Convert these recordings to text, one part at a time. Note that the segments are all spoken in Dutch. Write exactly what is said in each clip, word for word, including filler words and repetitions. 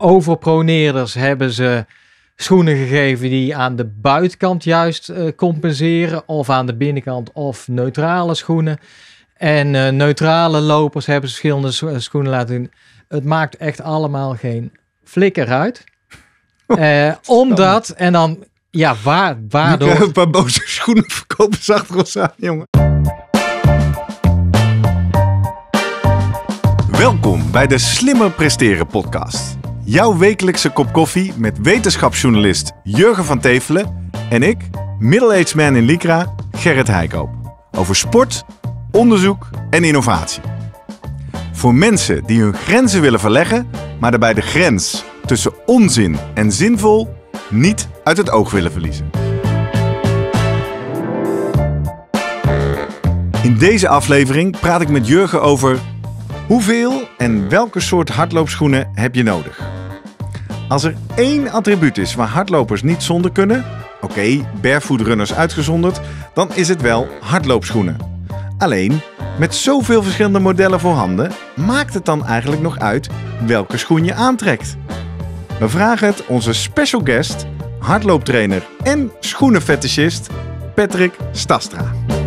overproneerders hebben ze schoenen gegeven die aan de buitenkant juist uh, compenseren. Of aan de binnenkant of neutrale schoenen. En uh, neutrale lopers hebben verschillende scho- schoenen laten doen. Het maakt echt allemaal geen flikker uit. Uh, omdat, en dan, ja, waar, waardoor... Nu een paar boze schoenenverkopers achter ons aan, jongen. Welkom bij de Slimmer Presteren podcast. Jouw wekelijkse kop koffie met wetenschapsjournalist Jurgen van Tevelen en ik, middle-aged man in Lycra, Gerrit Heikoop. Over sport, onderzoek en innovatie. Voor mensen die hun grenzen willen verleggen, maar daarbij de grens tussen onzin en zinvol niet uit het oog willen verliezen. In deze aflevering praat ik met Jurgen over hoeveel en welke soort hardloopschoenen heb je nodig. Als er één attribuut is waar hardlopers niet zonder kunnen, oké, okay, barefoot runners uitgezonderd, dan is het wel hardloopschoenen. Alleen, met zoveel verschillende modellen voorhanden, maakt het dan eigenlijk nog uit welke schoen je aantrekt? We vragen het onze special guest, hardlooptrainer en schoenenfetischist Patrick Stastra.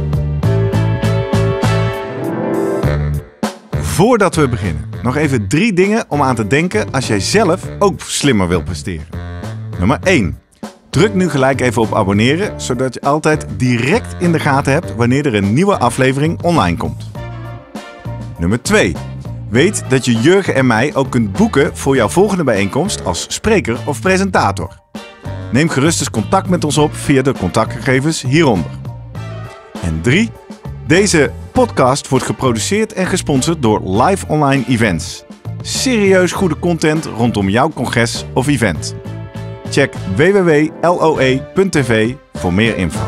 Voordat we beginnen, nog even drie dingen om aan te denken als jij zelf ook slimmer wilt presteren. Nummer één. Druk nu gelijk even op abonneren, zodat je altijd direct in de gaten hebt wanneer er een nieuwe aflevering online komt. Nummer twee. Weet dat je Jurgen en mij ook kunt boeken voor jouw volgende bijeenkomst als spreker of presentator. Neem gerust eens contact met ons op via de contactgegevens hieronder. En drie. Deze podcast wordt geproduceerd en gesponsord door Live Online Events. Serieus goede content rondom jouw congres of event. Check w w w punt l o e punt t v voor meer info.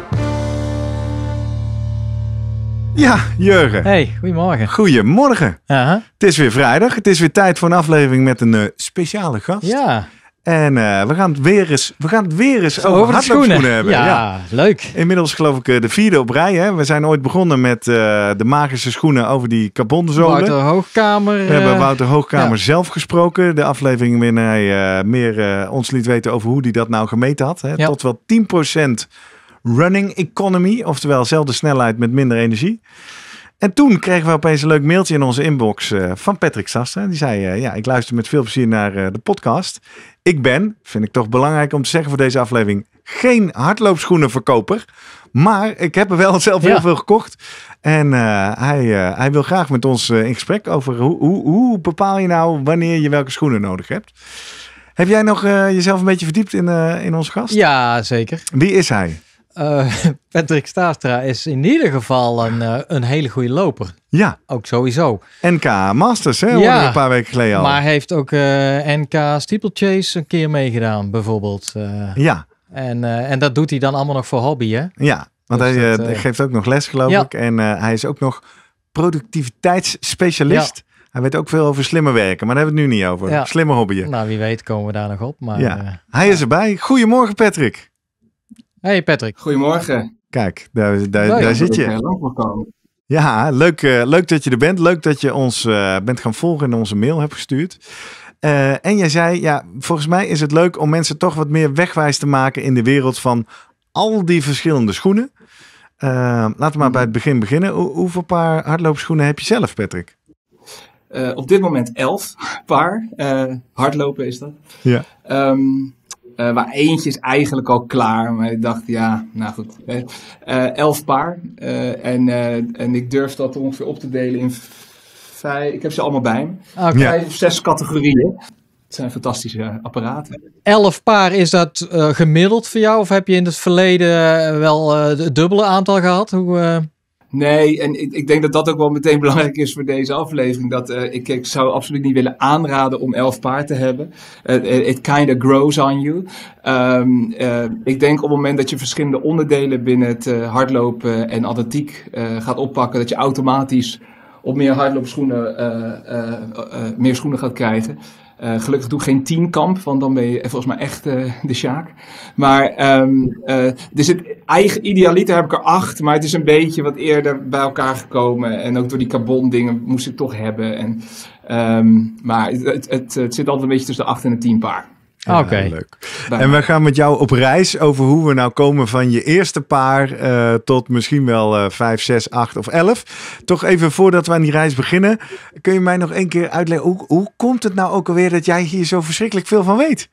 Ja, Jurgen. Hey, goedemorgen. Goedemorgen. Uh-huh. Het is weer vrijdag. Het is weer tijd voor een aflevering met een uh, speciale gast. Ja. En uh, we gaan het weer eens, we gaan het weer eens over, over hardloopschoenen hebben. Ja, ja, leuk. Inmiddels geloof ik uh, de vierde op rij. Hè? We zijn ooit begonnen met uh, de magische schoenen over die carbonzolen. Wouter Hoogkamer. We uh, hebben Wouter Hoogkamer ja. zelf gesproken. De aflevering waarin hij uh, meer uh, ons liet weten over hoe hij dat nou gemeten had. Hè? Ja. Tot wel tien procent running economy. Oftewel dezelfde snelheid met minder energie. En toen kregen we opeens een leuk mailtje in onze inbox uh, van Patrick Stastra. Die zei, uh, ja, ik luister met veel plezier naar uh, de podcast. Ik ben, vind ik toch belangrijk om te zeggen voor deze aflevering, geen hardloopschoenenverkoper. Maar ik heb er wel zelf heel ja. veel gekocht. En uh, hij, uh, hij wil graag met ons uh, in gesprek over hoe, hoe, hoe bepaal je nou wanneer je welke schoenen nodig hebt. Heb jij nog uh, jezelf een beetje verdiept in, uh, in onze gast? Ja, zeker. Wie is hij? Uh, Patrick Stastra is in ieder geval een, uh, een hele goede loper. Ja. Ook sowieso. N K Masters, hè? Ja, een paar weken geleden al. Maar heeft ook uh, N K Steeplechase een keer meegedaan, bijvoorbeeld. Uh, ja. En, uh, en dat doet hij dan allemaal nog voor hobby, hè? Ja, want dus hij dat, uh, geeft ook nog les, geloof ja. ik. En uh, hij is ook nog productiviteitsspecialist. Ja. Hij weet ook veel over slimmer werken, maar daar hebben we het nu niet over. Ja. Slimmer hobbyen. Nou, wie weet komen we daar nog op. Maar, ja. uh, hij is erbij. Goedemorgen, Patrick. Hey Patrick. Goedemorgen. Kijk, daar, daar, daar, daar zit je. Ja, leuk, uh, leuk dat je er bent. Leuk dat je ons uh, bent gaan volgen en onze mail hebt gestuurd. Uh, en jij zei, ja, volgens mij is het leuk om mensen toch wat meer wegwijs te maken in de wereld van al die verschillende schoenen. Uh, laten we maar bij het begin beginnen. Hoe, hoeveel paar hardloopschoenen heb je zelf, Patrick? Uh, op dit moment elf paar. Uh, hardlopen is dat. Ja. Um, Uh, maar eentje is eigenlijk al klaar. Maar ik dacht, ja, nou goed. Uh, elf paar. Uh, en, uh, en ik durf dat ongeveer op te delen in vijf. Ik heb ze allemaal bij me. Okay. Vijf of zes categorieën. Het zijn fantastische apparaten. Elf paar, is dat uh, gemiddeld voor jou? Of heb je in het verleden wel uh, het dubbele aantal gehad? Hoe... Uh... Nee, en ik, ik denk dat dat ook wel meteen belangrijk is voor deze aflevering. Dat uh, ik, ik zou absoluut niet willen aanraden om elf paar te hebben. Uh, it kind of grows on you. Um, uh, ik denk op het moment dat je verschillende onderdelen binnen het uh, hardlopen en atletiek uh, gaat oppakken, dat je automatisch op meer hardloopschoenen, uh, uh, uh, meer schoenen gaat krijgen. Uh, gelukkig doe ik geen tienkamp, want dan ben je volgens mij echt uh, de Sjaak. Maar um, uh, dus het eigen idealiter heb ik er acht, maar het is een beetje wat eerder bij elkaar gekomen. En ook door die carbon dingen moest ik toch hebben. En, um, maar het, het, het, het zit altijd een beetje tussen de acht en de tien paar. Ja, Oké. leuk. En we gaan met jou op reis over hoe we nou komen van je eerste paar uh, tot misschien wel uh, vijf, zes, acht of elf. Toch even voordat we aan die reis beginnen, kun je mij nog één keer uitleggen, hoe, hoe komt het nou ook alweer dat jij hier zo verschrikkelijk veel van weet?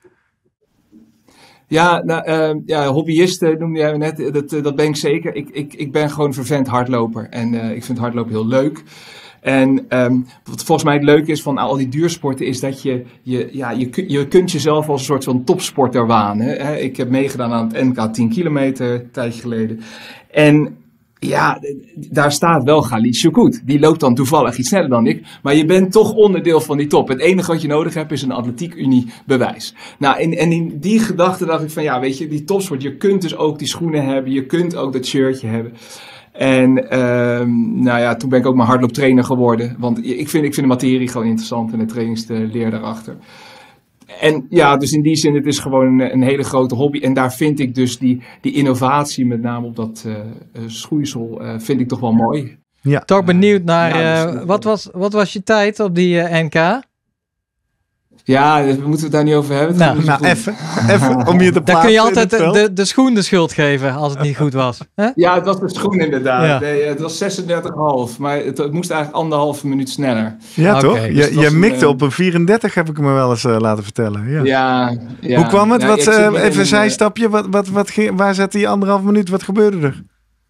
Ja, nou, uh, ja, hobbyist uh, noemde jij me net, dat, uh, dat ben ik zeker. Ik, ik, ik ben gewoon een vervent hardloper en uh, ik vind hardlopen heel leuk. En um, wat volgens mij het leuke is van al die duursporten is dat je, je, ja, je, je kunt jezelf als een soort van topsporter wanen. Hè? Ik heb meegedaan aan het N K tien kilometer een tijdje geleden. En ja, daar staat wel Khalid Choukout. Die loopt dan toevallig iets sneller dan ik. Maar je bent toch onderdeel van die top. Het enige wat je nodig hebt is een Atletiek Unie bewijs. Nou, en, en in die gedachte dacht ik van ja, weet je, die topsport. Je kunt dus ook die schoenen hebben. Je kunt ook dat shirtje hebben. En um, nou ja, toen ben ik ook maar hardlooptrainer geworden. Want ik vind, ik vind de materie gewoon interessant en de trainingsleer daarachter. En ja, dus in die zin, het is gewoon een, een hele grote hobby. En daar vind ik dus die, die innovatie, met name op dat uh, schoeisel, uh, vind ik toch wel mooi. Ja. Toch benieuwd naar, ja, dus, uh, wat, was, wat was je tijd op die uh, N K? Ja, we moeten het daar niet over hebben. Nou, nou even, even om je te plaatsen. Dan kun je altijd de, de, de schoen de schuld geven als het niet goed was. Hè? Ja, het was de schoen inderdaad. Ja. Nee, het was zesendertig komma vijf, maar het, het moest eigenlijk anderhalve minuut sneller. Ja, okay, toch? dus Je, je een, mikte uh, op een vierendertig, heb ik me wel eens uh, laten vertellen. Ja. Ja, ja. Hoe kwam het? Ja, wat, ik zit uh, midden even in een zijstapje. Wat, wat, wat, ging- waar zette je anderhalf minuut? Wat gebeurde er?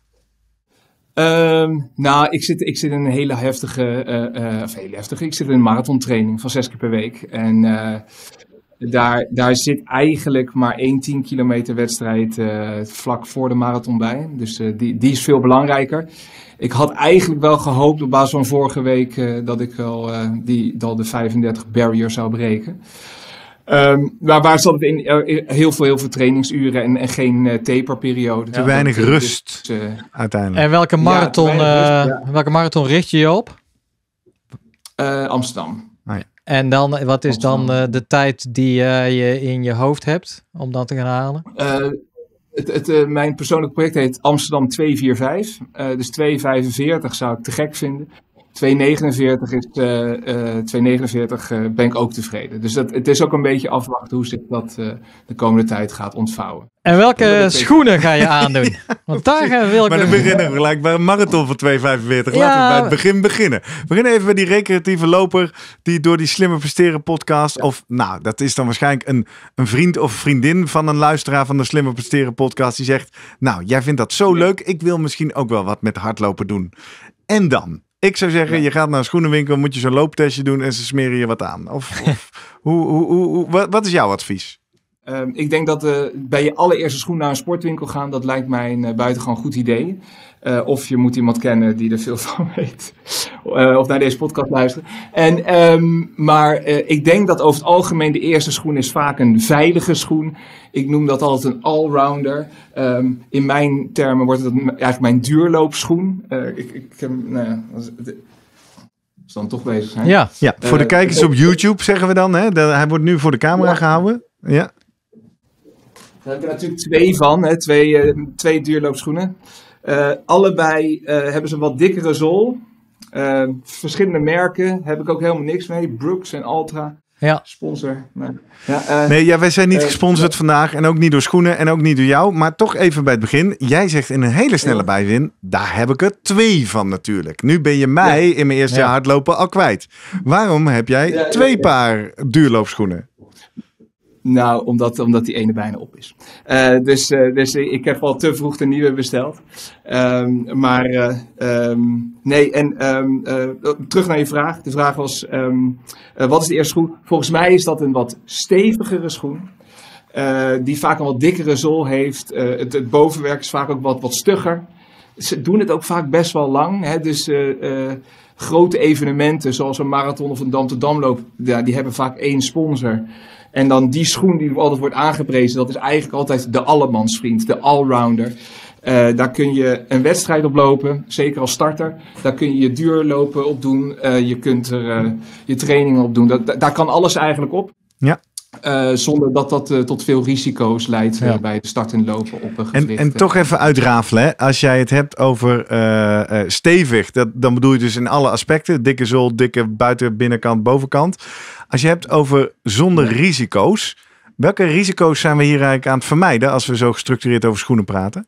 Um, nou, ik zit, ik zit in een hele heftige, uh, uh, of hele heftige, ik zit in een marathontraining van zes keer per week. En uh, daar, daar zit eigenlijk maar één tien kilometer wedstrijd uh, vlak voor de marathon bij. Dus uh, die, die is veel belangrijker. Ik had eigenlijk wel gehoopt op basis van vorige week uh, dat ik wel uh, die, dat de vijfendertig barrier zou breken. Um, maar waar zat het in? Uh, heel veel, heel veel trainingsuren en, en geen uh, taperperiode. Te Ja, weinig dat, rust, dus, uh, uiteindelijk. En welke marathon, Ja, weinig rust, uh, ja. welke marathon richt je je op? uh, Amsterdam. En dan, wat is dan Amsterdam. uh, de tijd die uh, je in je hoofd hebt om dat te gaan halen? Uh, het, het, uh, mijn persoonlijke project heet Amsterdam twee vier vijf. Uh, dus twee vijfenveertig zou ik te gek vinden. twee negenenveertig is uh, uh, twee negenenveertig uh, ben ik ook tevreden. Dus dat, het is ook een beetje afwachten hoe zich dat uh, de komende tijd gaat ontvouwen. En welke Ja, dat schoenen ga je aandoen? Want daar uh, wil ik... Maar dan beginnen we gelijk bij een marathon van twee vijfenveertig. Laten Ja. we bij het begin beginnen. We beginnen even bij die recreatieve loper die door die Slimmer Presteren podcast, Ja. of nou, dat is dan waarschijnlijk een, een vriend of vriendin van een luisteraar van de Slimmer Presteren podcast, die zegt, nou, jij vindt dat zo leuk, ik wil misschien ook wel wat met hardlopen doen. En dan? Ik zou zeggen, Ja. je gaat naar een schoenenwinkel, moet je zo'n looptestje doen en ze smeren je wat aan. Of, of hoe, hoe, hoe, hoe, wat, wat is jouw advies? Um, ik denk dat uh, bij je allereerste schoen naar een sportwinkel gaan, dat lijkt mij een uh, buitengewoon goed idee. Uh, of je moet iemand kennen die er veel van weet. Uh, of naar deze podcast luisteren. En, um, maar uh, ik denk dat over het algemeen de eerste schoen is vaak een veilige schoen. Ik noem dat altijd een allrounder. Um, in mijn termen wordt het eigenlijk mijn duurloopschoen. Uh, ik, ik, ik, nou ja, als, als we dan toch bezig zijn. Ja, Ja, voor de Uh, kijkers op YouTube zeggen we dan, hè? De, hij wordt nu voor de camera Ja. gehouden. Ja. Daar heb ik er natuurlijk twee van, hè, twee, uh, twee duurloopschoenen. Uh, allebei uh, hebben ze een wat dikkere zool. Uh, verschillende merken, heb ik ook helemaal niks mee. Brooks en Altra, ja. sponsor. Nee, ja, uh, Nee, ja, wij zijn niet Eh, gesponsord vandaag en ook niet door schoenen en ook niet door jou. Maar toch even bij het begin. Jij zegt in een hele snelle Ja. bijzin, daar heb ik er twee van natuurlijk. Nu ben je mij in mijn eerste Ja. jaar hardlopen al kwijt. Waarom heb jij Ja, ja, twee ja. paar duurloopschoenen? Nou, omdat, omdat die ene bijna op is. Uh, dus, uh, dus ik heb al te vroeg de nieuwe besteld. Um, maar uh, um, nee, en um, uh, terug naar je vraag. De vraag was, um, uh, wat is de eerste schoen? Volgens mij is dat een wat stevigere schoen. Uh, die vaak een wat dikkere zool heeft. Uh, het, het bovenwerk is vaak ook wat, wat stugger. Ze doen het ook vaak best wel lang. Hè? Dus uh, uh, grote evenementen zoals een marathon of een Dam-te-Damloop, ja, die hebben vaak één sponsor. En dan die schoen die altijd wordt aangeprezen, dat is eigenlijk altijd de allemansvriend, de allrounder. Uh, daar kun je een wedstrijd op lopen, zeker als starter. Daar kun je je duurlopen op doen. Uh, je kunt er uh, je trainingen op doen. Dat, daar kan alles eigenlijk op. Ja. Uh, zonder dat dat uh, tot veel risico's leidt uh, ja. bij het starten en lopen op een gewricht. En, en toch even uitrafelen. Hè? Als jij het hebt over uh, uh, stevig, dat, dan bedoel je dus in alle aspecten. Dikke zool, dikke buiten, binnenkant, bovenkant. Als je hebt over zonder ja. risico's. Welke risico's zijn we hier eigenlijk aan het vermijden als we zo gestructureerd over schoenen praten?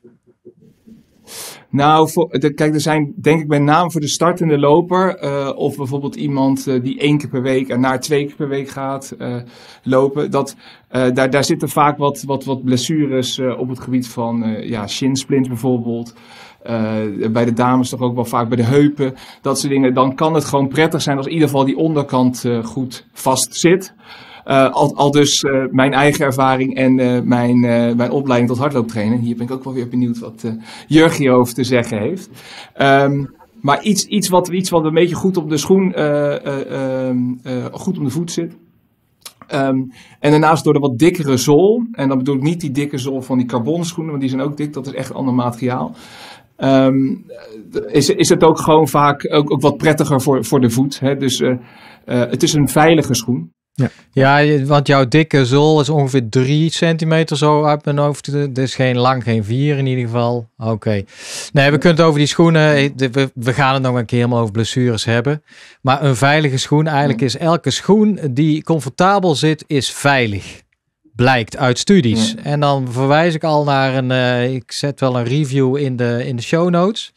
Nou, voor, de, kijk, er zijn denk ik met name voor de startende loper, uh, of bijvoorbeeld iemand uh, die één keer per week en naar twee keer per week gaat uh, lopen, dat, uh, daar, daar zitten vaak wat, wat, wat blessures uh, op het gebied van uh, ja, shinsplints bijvoorbeeld. Uh, bij de dames toch ook wel vaak bij de heupen, dat soort dingen. Dan kan het gewoon prettig zijn als in ieder geval die onderkant uh, goed vast zit. Uh, al, al dus uh, mijn eigen ervaring en uh, mijn, uh, mijn opleiding tot hardlooptrainer. Hier ben ik ook wel weer benieuwd wat uh, Jurgen hierover te zeggen heeft. Um, maar iets, iets, wat, iets wat een beetje goed op de schoen, uh, uh, uh, goed op de voet zit. Um, en daarnaast door de wat dikkere zool. En dan bedoel ik niet die dikke zool van die carbonschoenen, want die zijn ook dik. Dat is echt een ander materiaal. Um, is, is het ook gewoon vaak ook, ook wat prettiger voor, voor de voet. Hè? Dus uh, uh, het is een veilige schoen. Ja. ja, want jouw dikke zool is ongeveer drie centimeter zo uit mijn hoofd. Dus geen lang, geen vier in ieder geval. Oké. Okay. Nee, we kunnen het over die schoenen. We, we gaan het nog een keer helemaal over blessures hebben. Maar een veilige schoen, eigenlijk is elke schoen die comfortabel zit, is veilig. Blijkt uit studies. Ja. En dan verwijs ik al naar een, uh, ik zet wel een review in de, in de show notes.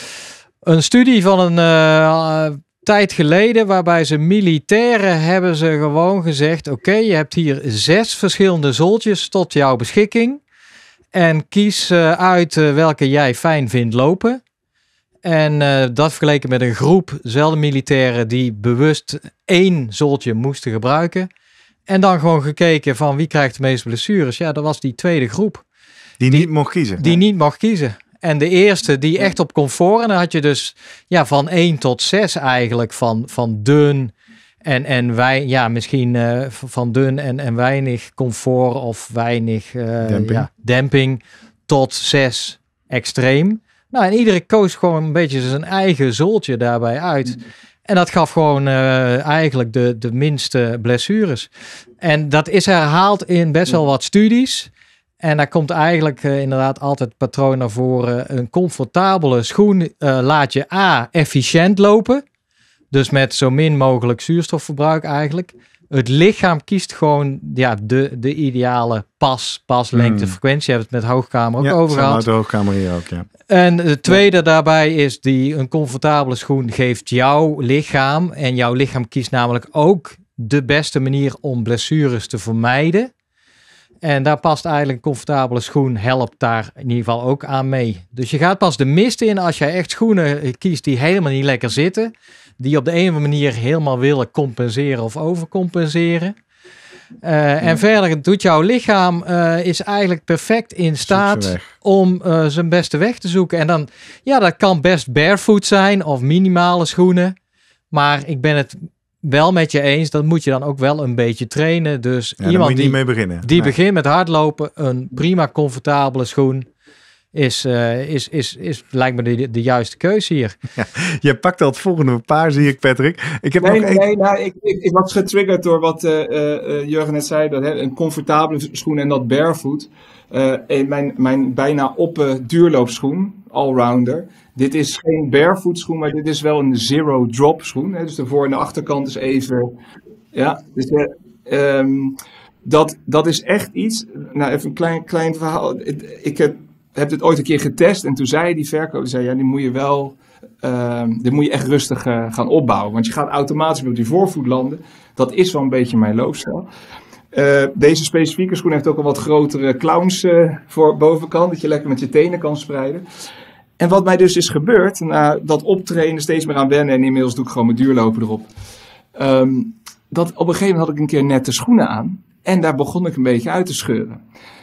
Een studie van een uh, tijd geleden, waarbij ze militairen hebben ze gewoon gezegd, oké, okay, je hebt hier zes verschillende zooltjes tot jouw beschikking. En kies uh, uit uh, welke jij fijn vindt lopen. En uh, dat vergeleken met een groep zelfde militairen die bewust één zooltje moesten gebruiken. En dan gewoon gekeken van wie krijgt de meeste blessures. Ja, dat was die tweede groep. Die, die niet mocht kiezen. Die ja. niet mocht kiezen. En de eerste die echt op comfort. En dan had je dus ja, van één tot zes eigenlijk. Van, van dun en, en wij, ja, misschien uh, van dun en, en weinig comfort of weinig uh, demping. Ja, demping. Tot zes extreem. Nou, en iedere koos gewoon een beetje zijn eigen zooltje daarbij uit. En dat gaf gewoon uh, eigenlijk de, de minste blessures. En dat is herhaald in best wel wat studies. En daar komt eigenlijk uh, inderdaad altijd het patroon naar voren. Een comfortabele schoen uh, laat je A, efficiënt lopen. Dus met zo min mogelijk zuurstofverbruik eigenlijk. Het lichaam kiest gewoon ja, de, de ideale pas, paslengte, mm. frequentie. Je hebt het met hoogkamer ook ja, over gehad. Ja, de hoogkamer hier ook, ja. En de tweede ja. daarbij is die een comfortabele schoen geeft jouw lichaam. En jouw lichaam kiest namelijk ook de beste manier om blessures te vermijden. En daar past eigenlijk een comfortabele schoen, helpt daar in ieder geval ook aan mee. Dus je gaat pas de mist in als jij echt schoenen kiest die helemaal niet lekker zitten. Die op de een of andere manier helemaal willen compenseren of overcompenseren. Uh, ja. En verder doet jouw lichaam uh, is eigenlijk perfect in staat om uh, zijn beste weg te zoeken. En dan, ja, dat kan best barefoot zijn of minimale schoenen. Maar ik ben het wel met je eens, dat moet je dan ook wel een beetje trainen. Dus ja, iemand die, die, mee beginnen. die nee. begint met hardlopen, een prima comfortabele schoen. Is, uh, is, is, is lijkt me de, de juiste keuze hier. Ja, je pakt al het volgende paar, zie ik, Patrick. Ik heb nee, nog nee, één... nee nou, ik, ik, ik was getriggerd door wat uh, uh, Jurgen net zei. Dat, hè, een comfortabele schoen en dat barefoot. Uh, mijn, mijn bijna oppe duurloopschoen, allrounder. Dit is geen barefoot schoen, maar dit is wel een zero drop schoen. Hè, dus de voor- en de achterkant is even... Ja, dus... Uh, um, dat, dat is echt iets... Nou, even een klein, klein verhaal. Ik heb... heb dit ooit een keer getest en toen zei die verkoper, zei ja, die moet je wel, uh, dit moet je echt rustig uh, gaan opbouwen, want je gaat automatisch op die voorvoet landen. Dat is wel een beetje mijn loopstijl. Uh, deze specifieke schoen heeft ook een wat grotere clowns uh, voor bovenkant, dat je lekker met je tenen kan spreiden. En wat mij dus is gebeurd, na dat optrainen steeds meer aan wennen en inmiddels doe ik gewoon mijn duurlopen erop. Um, dat op een gegeven moment had ik een keer nette schoenen aan en daar begon ik een beetje uit te scheuren.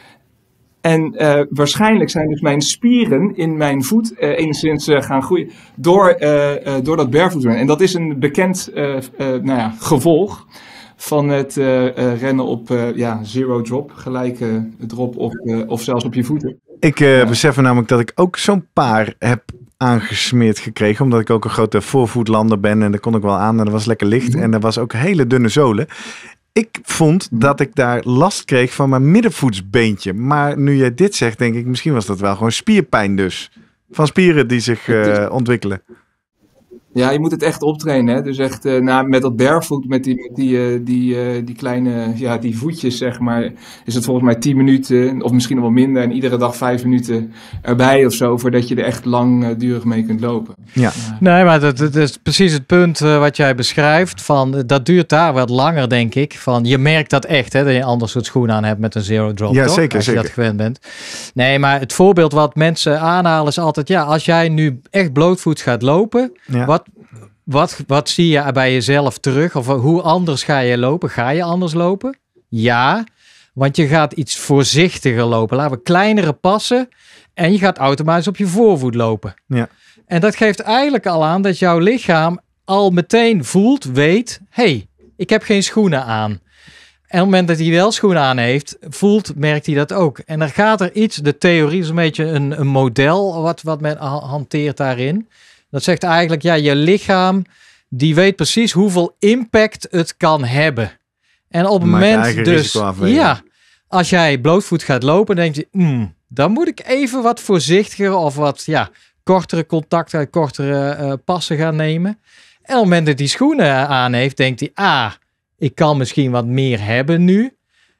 En uh, waarschijnlijk zijn dus mijn spieren in mijn voet uh, enigszins uh, gaan groeien door, uh, uh, door dat barefoot rennen. En dat is een bekend uh, uh, nou ja, gevolg van het uh, uh, rennen op uh, ja, zero drop, gelijke drop of, uh, of zelfs op je voeten. Ik uh, ja. besef namelijk dat ik ook zo'n paar heb aangesmeerd gekregen. Omdat ik ook een grote voorvoetlander ben. En daar kon ik wel aan. En dat was lekker licht. Mm-hmm. En er was ook hele dunne zolen. Ik vond dat ik daar last kreeg van mijn middenvoetsbeentje. Maar nu jij dit zegt, denk ik, misschien was dat wel gewoon spierpijn dus. Van spieren die zich uh, ontwikkelen. Ja, je moet het echt optrainen. Hè? Dus echt uh, nou, met dat barefoot, met die, met die, uh, die, uh, die kleine ja, die voetjes, zeg maar, is het volgens mij tien minuten of misschien nog wel minder. En iedere dag vijf minuten erbij of zo, voordat je er echt langdurig mee kunt lopen. Ja. Ja. Nee, maar dat, dat is precies het punt uh, wat jij beschrijft. Van, dat duurt daar wat langer, denk ik. Van, je merkt dat echt, hè, dat je een ander soort schoenen aan hebt met een zero drop. Ja, toch? zeker. Als je zeker. dat gewend bent. Nee, maar het voorbeeld wat mensen aanhalen is altijd, ja, als jij nu echt blootvoets gaat lopen, ja. wat... Wat, wat zie je bij jezelf terug? Of hoe anders ga je lopen? Ga je anders lopen? Ja, want je gaat iets voorzichtiger lopen. Laten we kleinere passen en je gaat automatisch op je voorvoet lopen. Ja. En dat geeft eigenlijk al aan dat jouw lichaam al meteen voelt, weet, hey, ik heb geen schoenen aan. En op het moment dat hij wel schoenen aan heeft, voelt, merkt hij dat ook. En dan gaat er iets, de theorie is een beetje een, een model wat, wat men hanteert daarin. Dat zegt eigenlijk, ja, je lichaam, die weet precies hoeveel impact het kan hebben. En op het moment dus, ja, als jij blootvoet gaat lopen, dan denk je, mm, dan moet ik even wat voorzichtiger of wat, ja, kortere contacten, kortere uh, passen gaan nemen. En op het moment dat hij schoenen aan heeft, denkt hij, ah, ik kan misschien wat meer hebben nu.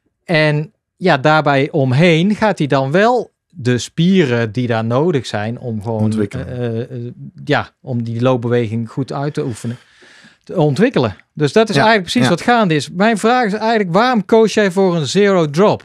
En ja, daarbij omheen gaat hij dan wel de spieren die daar nodig zijn om gewoon uh, uh, ja, om die loopbeweging goed uit te oefenen, te ontwikkelen. Dus dat is ja, eigenlijk precies ja. wat gaande is. Mijn vraag is eigenlijk, waarom koos jij voor een zero drop?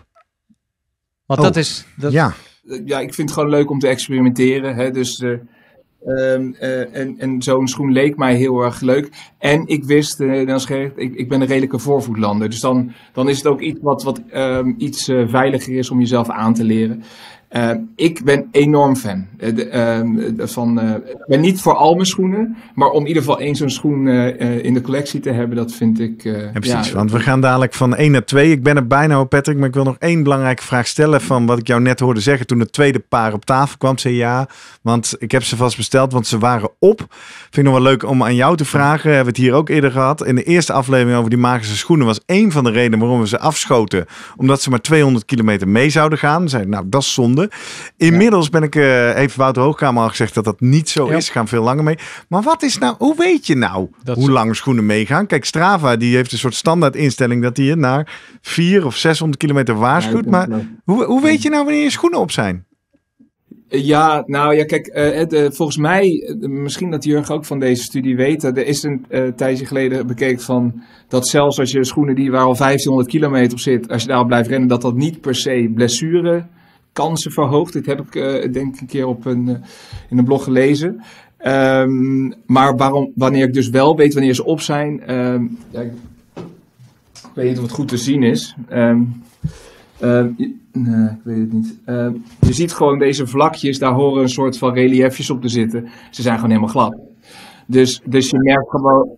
Want oh, dat is... Dat... Ja. ja, ik vind het gewoon leuk om te experimenteren. Hè? Dus uh, um, uh, en, en zo'n schoen leek mij heel erg leuk. En ik wist, uh, dan schreef, ik, ik ben een redelijke voorvoetlander. Dus dan, dan is het ook iets wat, wat um, iets uh, veiliger is om jezelf aan te leren. Uh, ik ben enorm fan uh, de, uh, van, uh, ik ben niet voor al mijn schoenen, maar om in ieder geval één zo'n schoen uh, uh, in de collectie te hebben, dat vind ik... Uh, ja, precies, ja, want we gaan dadelijk van één naar twee. Ik ben er bijna op, Patrick, maar ik wil nog één belangrijke vraag stellen van wat ik jou net hoorde zeggen toen het tweede paar op tafel kwam. Zei ja, want ik heb ze vast besteld, want ze waren op. Vind ik nog wel leuk om aan jou te vragen. Hebben we het hier ook eerder gehad. In de eerste aflevering over die magische schoenen was één van de redenen waarom we ze afschoten, omdat ze maar tweehonderd kilometer mee zouden gaan. Zei, nou, dat is zonde. Inmiddels ben ik, uh, heeft Wouter Hoogkamer al gezegd dat dat niet zo ja. is. Ze gaan veel langer mee. Maar wat is nou, hoe weet je nou dat hoe zo... lang schoenen meegaan? Kijk, Strava die heeft een soort standaard instelling dat die je naar vier of zeshonderd kilometer waarschuwt. Ja, maar hoe, hoe weet je nou wanneer je schoenen op zijn? Ja, nou ja, kijk, uh, de, volgens mij, uh, misschien dat Jurgen ook van deze studie weet, uh, er is een uh, tijdje geleden bekeken van dat zelfs als je schoenen die waar al vijftienhonderd kilometer op zit, als je daarop blijft rennen, dat dat niet per se blessure kansen verhoogt. Dit heb ik uh, denk ik een keer op een, uh, in een blog gelezen. Um, maar waarom, wanneer ik dus wel weet wanneer ze op zijn, um, ja, ik, ik weet niet of het goed te zien is. Um, um, nee, ik weet het niet. Um, je ziet gewoon deze vlakjes, daar horen een soort van reliefjes op te zitten. Ze zijn gewoon helemaal glad. Dus, dus je merkt gewoon...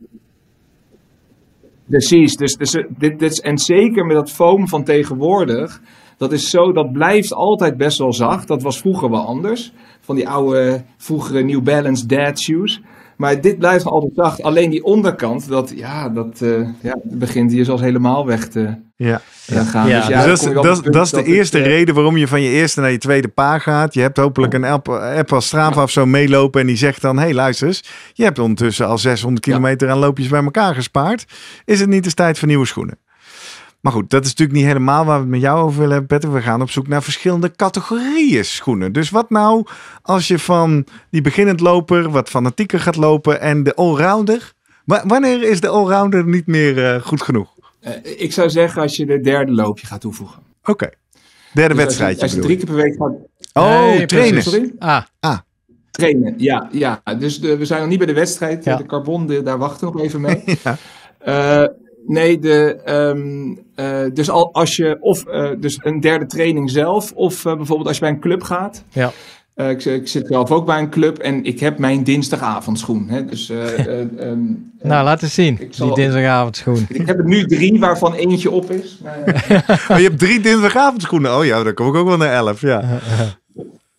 Precies, dus, dus dit, dit, en zeker met dat foam van tegenwoordig, dat is zo, dat blijft altijd best wel zacht. Dat was vroeger wel anders, van die oude, vroegere New Balance dad shoes. Maar dit blijft altijd zacht. Alleen die onderkant, dat, ja, dat uh, ja, begint hier zelfs helemaal weg te ja. uh, gaan. Ja. Dus ja, dus dat, is, dat, dat is de dat eerste het, uh, reden waarom je van je eerste naar je tweede paar gaat. Je hebt hopelijk een app, app als Strava of zo meelopen en die zegt dan, hé hey, luister eens, je hebt ondertussen al zeshonderd kilometer ja. aan loopjes bij elkaar gespaard. Is het niet eens tijd voor nieuwe schoenen? Maar goed, dat is natuurlijk niet helemaal waar we het met jou over willen hebben, Petter. We gaan op zoek naar verschillende categorieën schoenen. Dus wat nou als je van die beginnend loper wat fanatieker gaat lopen en de allrounder? W- wanneer is de allrounder niet meer uh, goed genoeg? Uh, ik zou zeggen als je de derde loopje gaat toevoegen. Oké, okay. derde dus wedstrijdje. Als je, als je drie keer per week gaat... Oh, nee, trainen. Sorry? Ah. ah. Trainen, ja. ja. Dus de, we zijn nog niet bij de wedstrijd. Ja. De carbon, de, daar wachten we nog even mee. ja. uh, Nee, de, um, uh, dus al, als je of uh, dus een derde training zelf, of uh, bijvoorbeeld als je bij een club gaat. Ja. Uh, ik, ik zit zelf ook bij een club en ik heb mijn dinsdagavondschoen. Hè, dus, uh, uh, um, nou, laat eens zien, zal, die dinsdagavondschoen. Ik heb er nu drie, waarvan eentje op is. Maar je hebt drie dinsdagavondschoenen. Oh ja, dan kom ik ook wel naar elf, ja.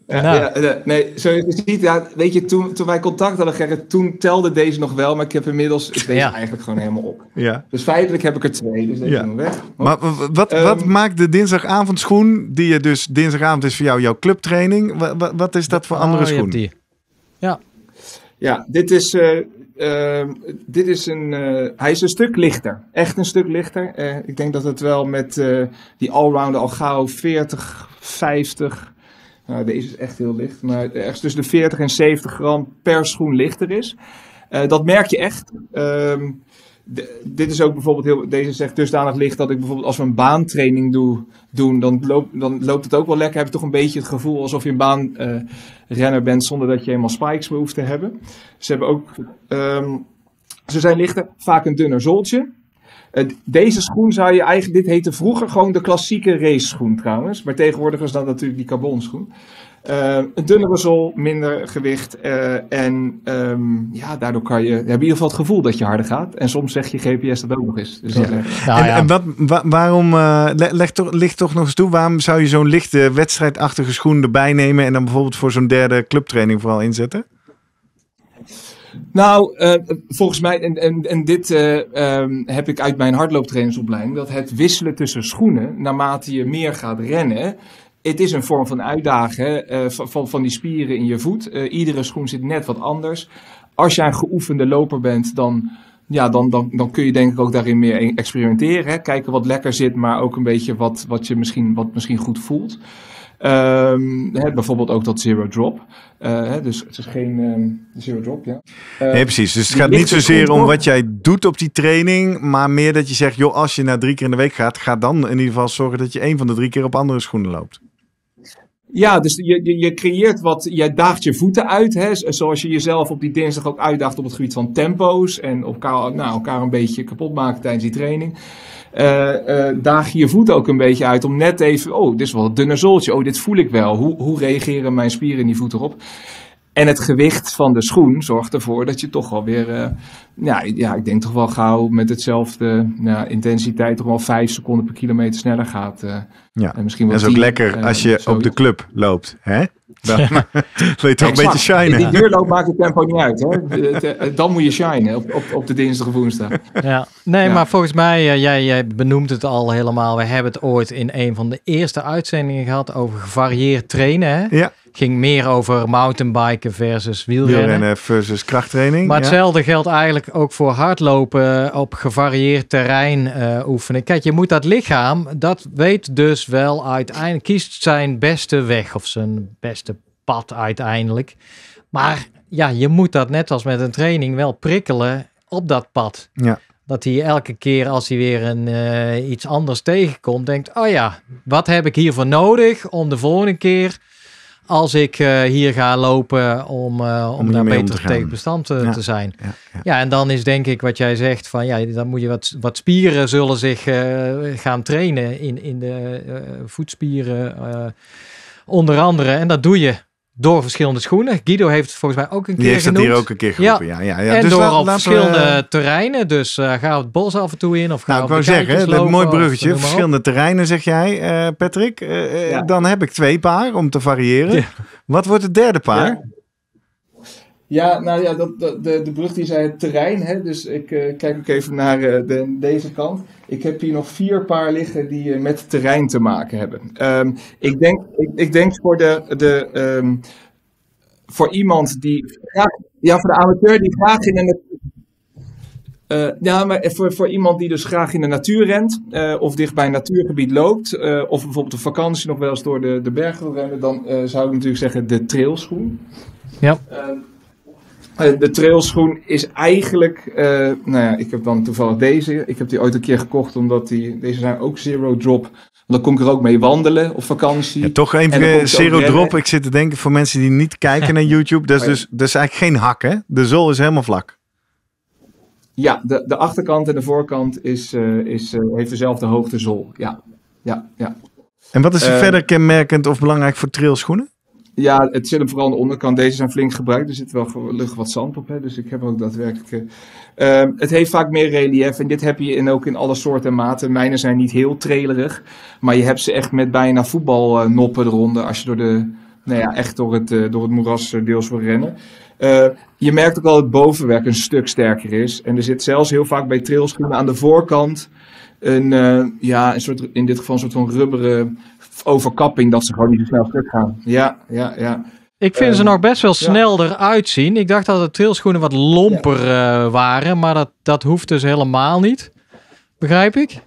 Ja, Nou. ja, ja, nee, zoals je ziet, ja, weet je, toen, toen wij contact hadden, Gerrit, toen telde deze nog wel, maar ik heb inmiddels is deze Ja. eigenlijk gewoon helemaal op. Ja. Dus feitelijk heb ik er twee, dus deze Ja. doen we weg. Maar w- wat, Ehm, wat maakt de dinsdagavondschoen, die je dus dinsdagavond is voor jou jouw clubtraining, wa- wa- wat is dat voor andere Oh, je schoen? hebt die. Ja, Ja, dit is, eh, ehm, dit is een, eh, hij is een stuk lichter. Echt een stuk lichter. Eh, ik denk dat het wel met eh, die allrounder al gauw veertig, vijftig, nou deze is echt heel licht, maar ergens tussen de veertig en zeventig gram per schoen lichter is. Eh, dat merk je echt. Ehm, de- dit is ook bijvoorbeeld heel, deze zegt dusdanig licht dat ik bijvoorbeeld als we een baantraining doe, doen, dan, loop, dan loopt het ook wel lekker. Heb je toch een beetje het gevoel alsof je een baanrenner bent zonder dat je helemaal spikes meer hoeft te hebben. Ze hebben ook, ehm, ze zijn lichter, vaak een dunner zooltje. Uh, deze schoen zou je eigenlijk, dit heette vroeger gewoon de klassieke race schoen trouwens, maar tegenwoordig is dat natuurlijk die carbon schoen. Uh, een dunnere zool, minder gewicht uh, en um, ja, daardoor kan je, heb je in ieder geval het gevoel dat je harder gaat. En soms zegt je G P S dat ook nog eens. Dus Ja. dat, uh, nou en, ja. en wat, wa- waarom, uh, le- leg toch, ligt toch nog eens toe, waarom zou je zo'n lichte wedstrijdachtige schoen erbij nemen en dan bijvoorbeeld voor zo'n derde clubtraining vooral inzetten? Nou, uh, volgens mij, en, en, en dit uh, um, heb ik uit mijn hardlooptrainingsopleiding, dat het wisselen tussen schoenen, naarmate je meer gaat rennen, het is een vorm van uitdagen uh, van, van, van die spieren in je voet. Uh, iedere schoen zit net wat anders. Als jij een geoefende loper bent, dan, ja, dan, dan, dan kun je denk ik ook daarin meer experimenteren. Hè? Kijken wat lekker zit, maar ook een beetje wat, wat je misschien, wat misschien goed voelt. Um, hè, bijvoorbeeld ook dat zero drop. Uh, hè, dus het is geen um, zero drop, ja. Uh, Nee, precies. Dus het die gaat niet lichte zozeer schoen om ook. wat jij doet op die training, maar meer dat je zegt, joh, als je naar drie keer in de week gaat, ga dan in ieder geval zorgen dat je één van de drie keer op andere schoenen loopt. Ja, dus je, je, je creëert wat, je daagt je voeten uit, hè, zoals je jezelf op die dinsdag ook uitdaagt op het gebied van tempo's en elkaar, nou, elkaar een beetje kapot maken tijdens die training. Uh, uh, daag je je voeten ook een beetje uit om net even, oh, dit is wel een dunner zooltje, oh, dit voel ik wel. Hoe, hoe reageren mijn spieren in die voet erop? En het gewicht van de schoen zorgt ervoor dat je toch wel weer, uh, ja, ja, ik denk toch wel gauw met hetzelfde nou, intensiteit toch wel vijf seconden per kilometer sneller gaat. Uh, Ja, en misschien wel dat is ook tien, lekker uh, als je zo. op de club loopt, hè? Dan Ja. wil je toch een beetje Exact. shinen. In die duurloop maakt het tempo niet uit. Hè? De- de- Dan moet je shinen op, op, op de dinsdag of woensdag. Ja, nee, Ja. maar volgens mij, uh, jij, jij benoemt het al helemaal. We hebben het ooit in een van de eerste uitzendingen gehad over gevarieerd trainen. Hè? Ja, Ging meer over mountainbiken versus wielrennen. wielrennen versus krachttraining. Maar ja. hetzelfde geldt eigenlijk ook voor hardlopen op gevarieerd terrein uh, oefenen. Kijk, je moet dat lichaam, dat weet dus wel uiteindelijk, kiest zijn beste weg of zijn beste pad uiteindelijk. Maar ja, je moet dat net als met een training wel prikkelen op dat pad. Ja. Dat hij elke keer als hij weer een, uh, iets anders tegenkomt, denkt, oh ja, wat heb ik hiervoor nodig om de volgende keer, als ik uh, hier ga lopen, om, uh, om, Om daar hiermee om beter te gaan. tegen bestand te, Ja. te zijn. Ja, ja. Ja, en dan is denk ik wat jij zegt van ja, dan moet je wat, wat spieren zullen zich uh, gaan trainen in, in de uh, voetspieren uh, onder andere. En dat doe je door verschillende schoenen. Guido heeft het volgens mij ook een Die keer heeft dat genoemd. hier ook een keer geroepen. Ja. Ja, ja, En Dus door la- op laten we- verschillende terreinen. Dus uh, ga het bos af en toe in of ga Nou, op ik wou de zeggen, keitjes dat is een mooi lopen, of bruggetje. noem maar op. Verschillende terreinen, zeg jij, uh, Patrick. Uh, uh, Ja. Dan heb ik twee paar om te variëren. Ja. Wat wordt het derde paar? Ja. Ja, nou ja, dat, dat, de, de brug die zei het terrein. Hè? Dus ik uh, kijk ook even naar uh, de, deze kant. Ik heb hier nog vier paar liggen die uh, met terrein te maken hebben. Um, ik, denk, ik, ik denk voor de... de um, voor iemand die graag, ja, voor de amateur die graag in de uh, ja, maar voor, voor iemand die dus graag in de natuur rent, uh, of dicht bij een natuurgebied loopt, uh, of bijvoorbeeld op vakantie nog wel eens door de, de bergen wil rennen, dan uh, zou ik natuurlijk zeggen de trailschoen. Ja. Uh, de trailschoen is eigenlijk, uh, nou ja, ik heb dan toevallig deze. Ik heb die ooit een keer gekocht omdat die, deze zijn ook zero drop. Dan kon ik er ook mee wandelen op vakantie. Ja, toch En dan even kon ik zero ook rennen. drop. Ik zit te denken voor mensen die niet kijken naar YouTube. Dat is Oh ja. dus dat is eigenlijk geen hak, hè? De zool is helemaal vlak. Ja, de, de achterkant en de voorkant is, uh, is, uh, heeft dezelfde hoogte zool. Ja, ja, ja. En wat is er Uh, verder kenmerkend of belangrijk voor trailschoenen? Ja, het zit hem vooral aan de onderkant. Deze zijn flink gebruikt. Er zit wel gelukkig wat zand op. Hè? Dus ik heb ook daadwerkelijk... Uh, uh, het heeft vaak meer relief. En dit heb je in, ook in alle soorten en maten. Mijne zijn niet heel trailerig. Maar je hebt ze echt met bijna voetbalnoppen eronder. Als je door de, nou ja, echt door het, uh, door het moeras uh, deels voor rennen. Uh, je merkt ook al dat het bovenwerk een stuk sterker is. En er zit zelfs heel vaak bij trailschoenen aan de voorkant een, uh, ja, een soort, in dit geval een soort van rubberen overkapping, dat ze gewoon niet zo snel stuk gaan. Ja, ja, ja. Ik vind um, ze nog best wel snel ja. eruit zien. Ik dacht dat de trailschoenen wat lomper ja. uh, waren, maar dat, dat hoeft dus helemaal niet. Begrijp ik?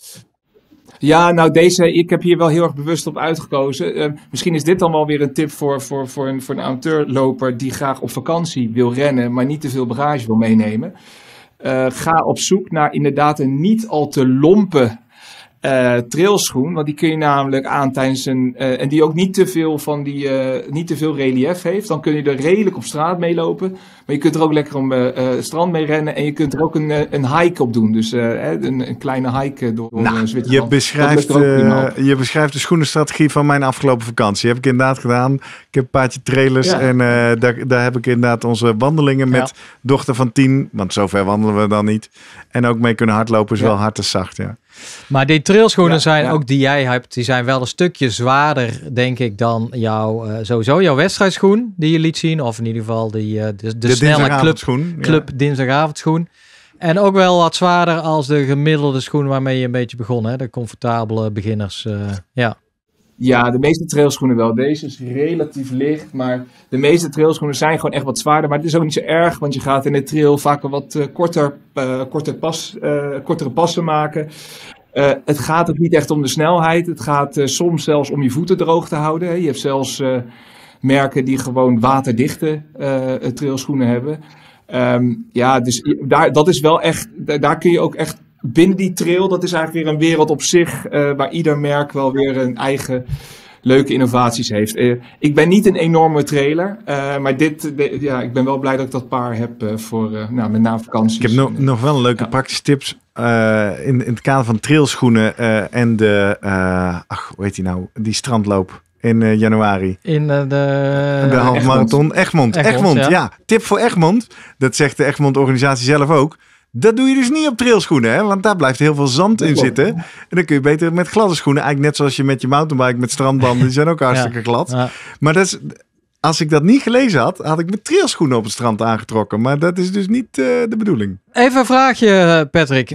Ja, nou deze, ik heb hier wel heel erg bewust op uitgekozen. Uh, misschien is dit dan wel weer een tip voor, voor, voor, een, voor een amateurloper die graag op vakantie wil rennen, maar niet te veel bagage wil meenemen. Uh, ga op zoek naar inderdaad een niet al te lompe uh, trailschoen, want die kun je namelijk aan tijdens een, uh, en die ook niet te veel van die, uh, niet te veel relief heeft. Dan kun je er redelijk op straat mee lopen, maar je kunt er ook lekker om uh, het strand mee rennen en je kunt er ook een, een hike op doen. Dus uh, een, een kleine hike door nou, Zwitserland. Je beschrijft, uh, je beschrijft de schoenenstrategie van mijn afgelopen vakantie. Heb ik inderdaad gedaan. Ik heb een paardje trailers ja. en uh, daar, daar heb ik inderdaad onze wandelingen met ja. dochter van tien, want zover wandelen we dan niet. En ook mee kunnen hardlopen, zowel ja. hard als zacht, ja. Maar die trailschoenen ja, zijn, ja. ook die jij hebt, die zijn wel een stukje zwaarder, denk ik, dan jouw, uh, sowieso jouw wedstrijdschoen die je liet zien. Of in ieder geval die, uh, de, de, de snelle club, club ja. dinsdagavondschoen. En ook wel wat zwaarder als de gemiddelde schoen waarmee je een beetje begon. Hè? De comfortabele beginners, uh, ja. Ja, de meeste trailschoenen wel. Deze is relatief licht, maar de meeste trailschoenen zijn gewoon echt wat zwaarder. Maar het is ook niet zo erg, want je gaat in de trail vaak wat uh, korter, uh, korter pas, uh, kortere passen maken. Uh, het gaat ook niet echt om de snelheid. Het gaat uh, soms zelfs om je voeten droog te houden. Hè. Je hebt zelfs uh, merken die gewoon waterdichte uh, trailschoenen hebben. Um, ja, dus daar, dat is wel echt, daar kun je ook echt binnen die trail, dat is eigenlijk weer een wereld op zich, uh, waar ieder merk wel weer een eigen leuke innovaties heeft. Uh, ik ben niet een enorme trailer, uh, maar dit, de, ja, ik ben wel blij dat ik dat paar heb uh, voor, uh, nou, met na vakanties. Ik heb no, nog wel een leuke ja. praktische tips uh, in, in het kader van trailschoenen uh, en de, uh, ach, hoe heet die nou, die strandloop. In uh, januari. In uh, de... De halfmarathon. Egmond. Egmond, Egmond ja. ja. Tip voor Egmond. Dat zegt de Egmond-organisatie zelf ook. Dat doe je dus niet op trailschoenen, hè? Want daar blijft heel veel zand in zitten. En dan kun je beter met gladde schoenen. Eigenlijk net zoals je met je mountainbike met strandbanden. Die zijn ook hartstikke ja. glad. Ja. Maar dat is... Als ik dat niet gelezen had, had ik mijn trailschoenen op het strand aangetrokken. Maar dat is dus niet uh, de bedoeling. Even een vraagje, Patrick.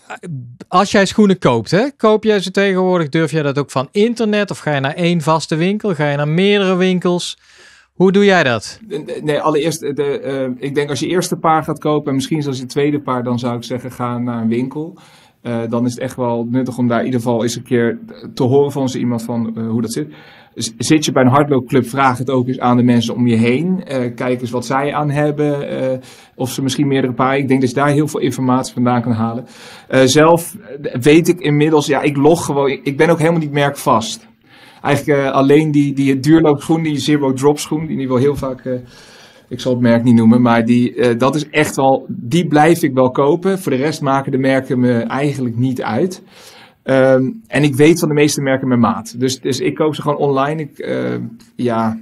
Als jij schoenen koopt, hè, koop jij ze tegenwoordig? Durf jij dat ook van internet? Of ga je naar één vaste winkel? Ga je naar meerdere winkels? Hoe doe jij dat? Nee, allereerst, de, uh, ik denk als je eerste paar gaat kopen en misschien zelfs je tweede paar, dan zou ik zeggen ga naar een winkel. Uh, dan is het echt wel nuttig om daar in ieder geval eens een keer te horen van zo iemand van uh, hoe dat zit. Zit je bij een hardloopclub, vraag het ook eens aan de mensen om je heen. Uh, kijk eens wat zij aan hebben. Uh, of ze misschien meerdere paar. Ik denk dat je daar heel veel informatie vandaan kan halen. Uh, zelf weet ik inmiddels, ja, ik log gewoon. Ik, ik ben ook helemaal niet merkvast. Eigenlijk uh, alleen die, die duurloopschoen, die zero drop schoen, die wel heel vaak... Uh, ik zal het merk niet noemen, maar die, uh, dat is echt wel... Die blijf ik wel kopen. Voor de rest maken de merken me eigenlijk niet uit. Um, en ik weet van de meeste merken mijn maat. Dus, dus ik koop ze gewoon online. Ik, uh, ja...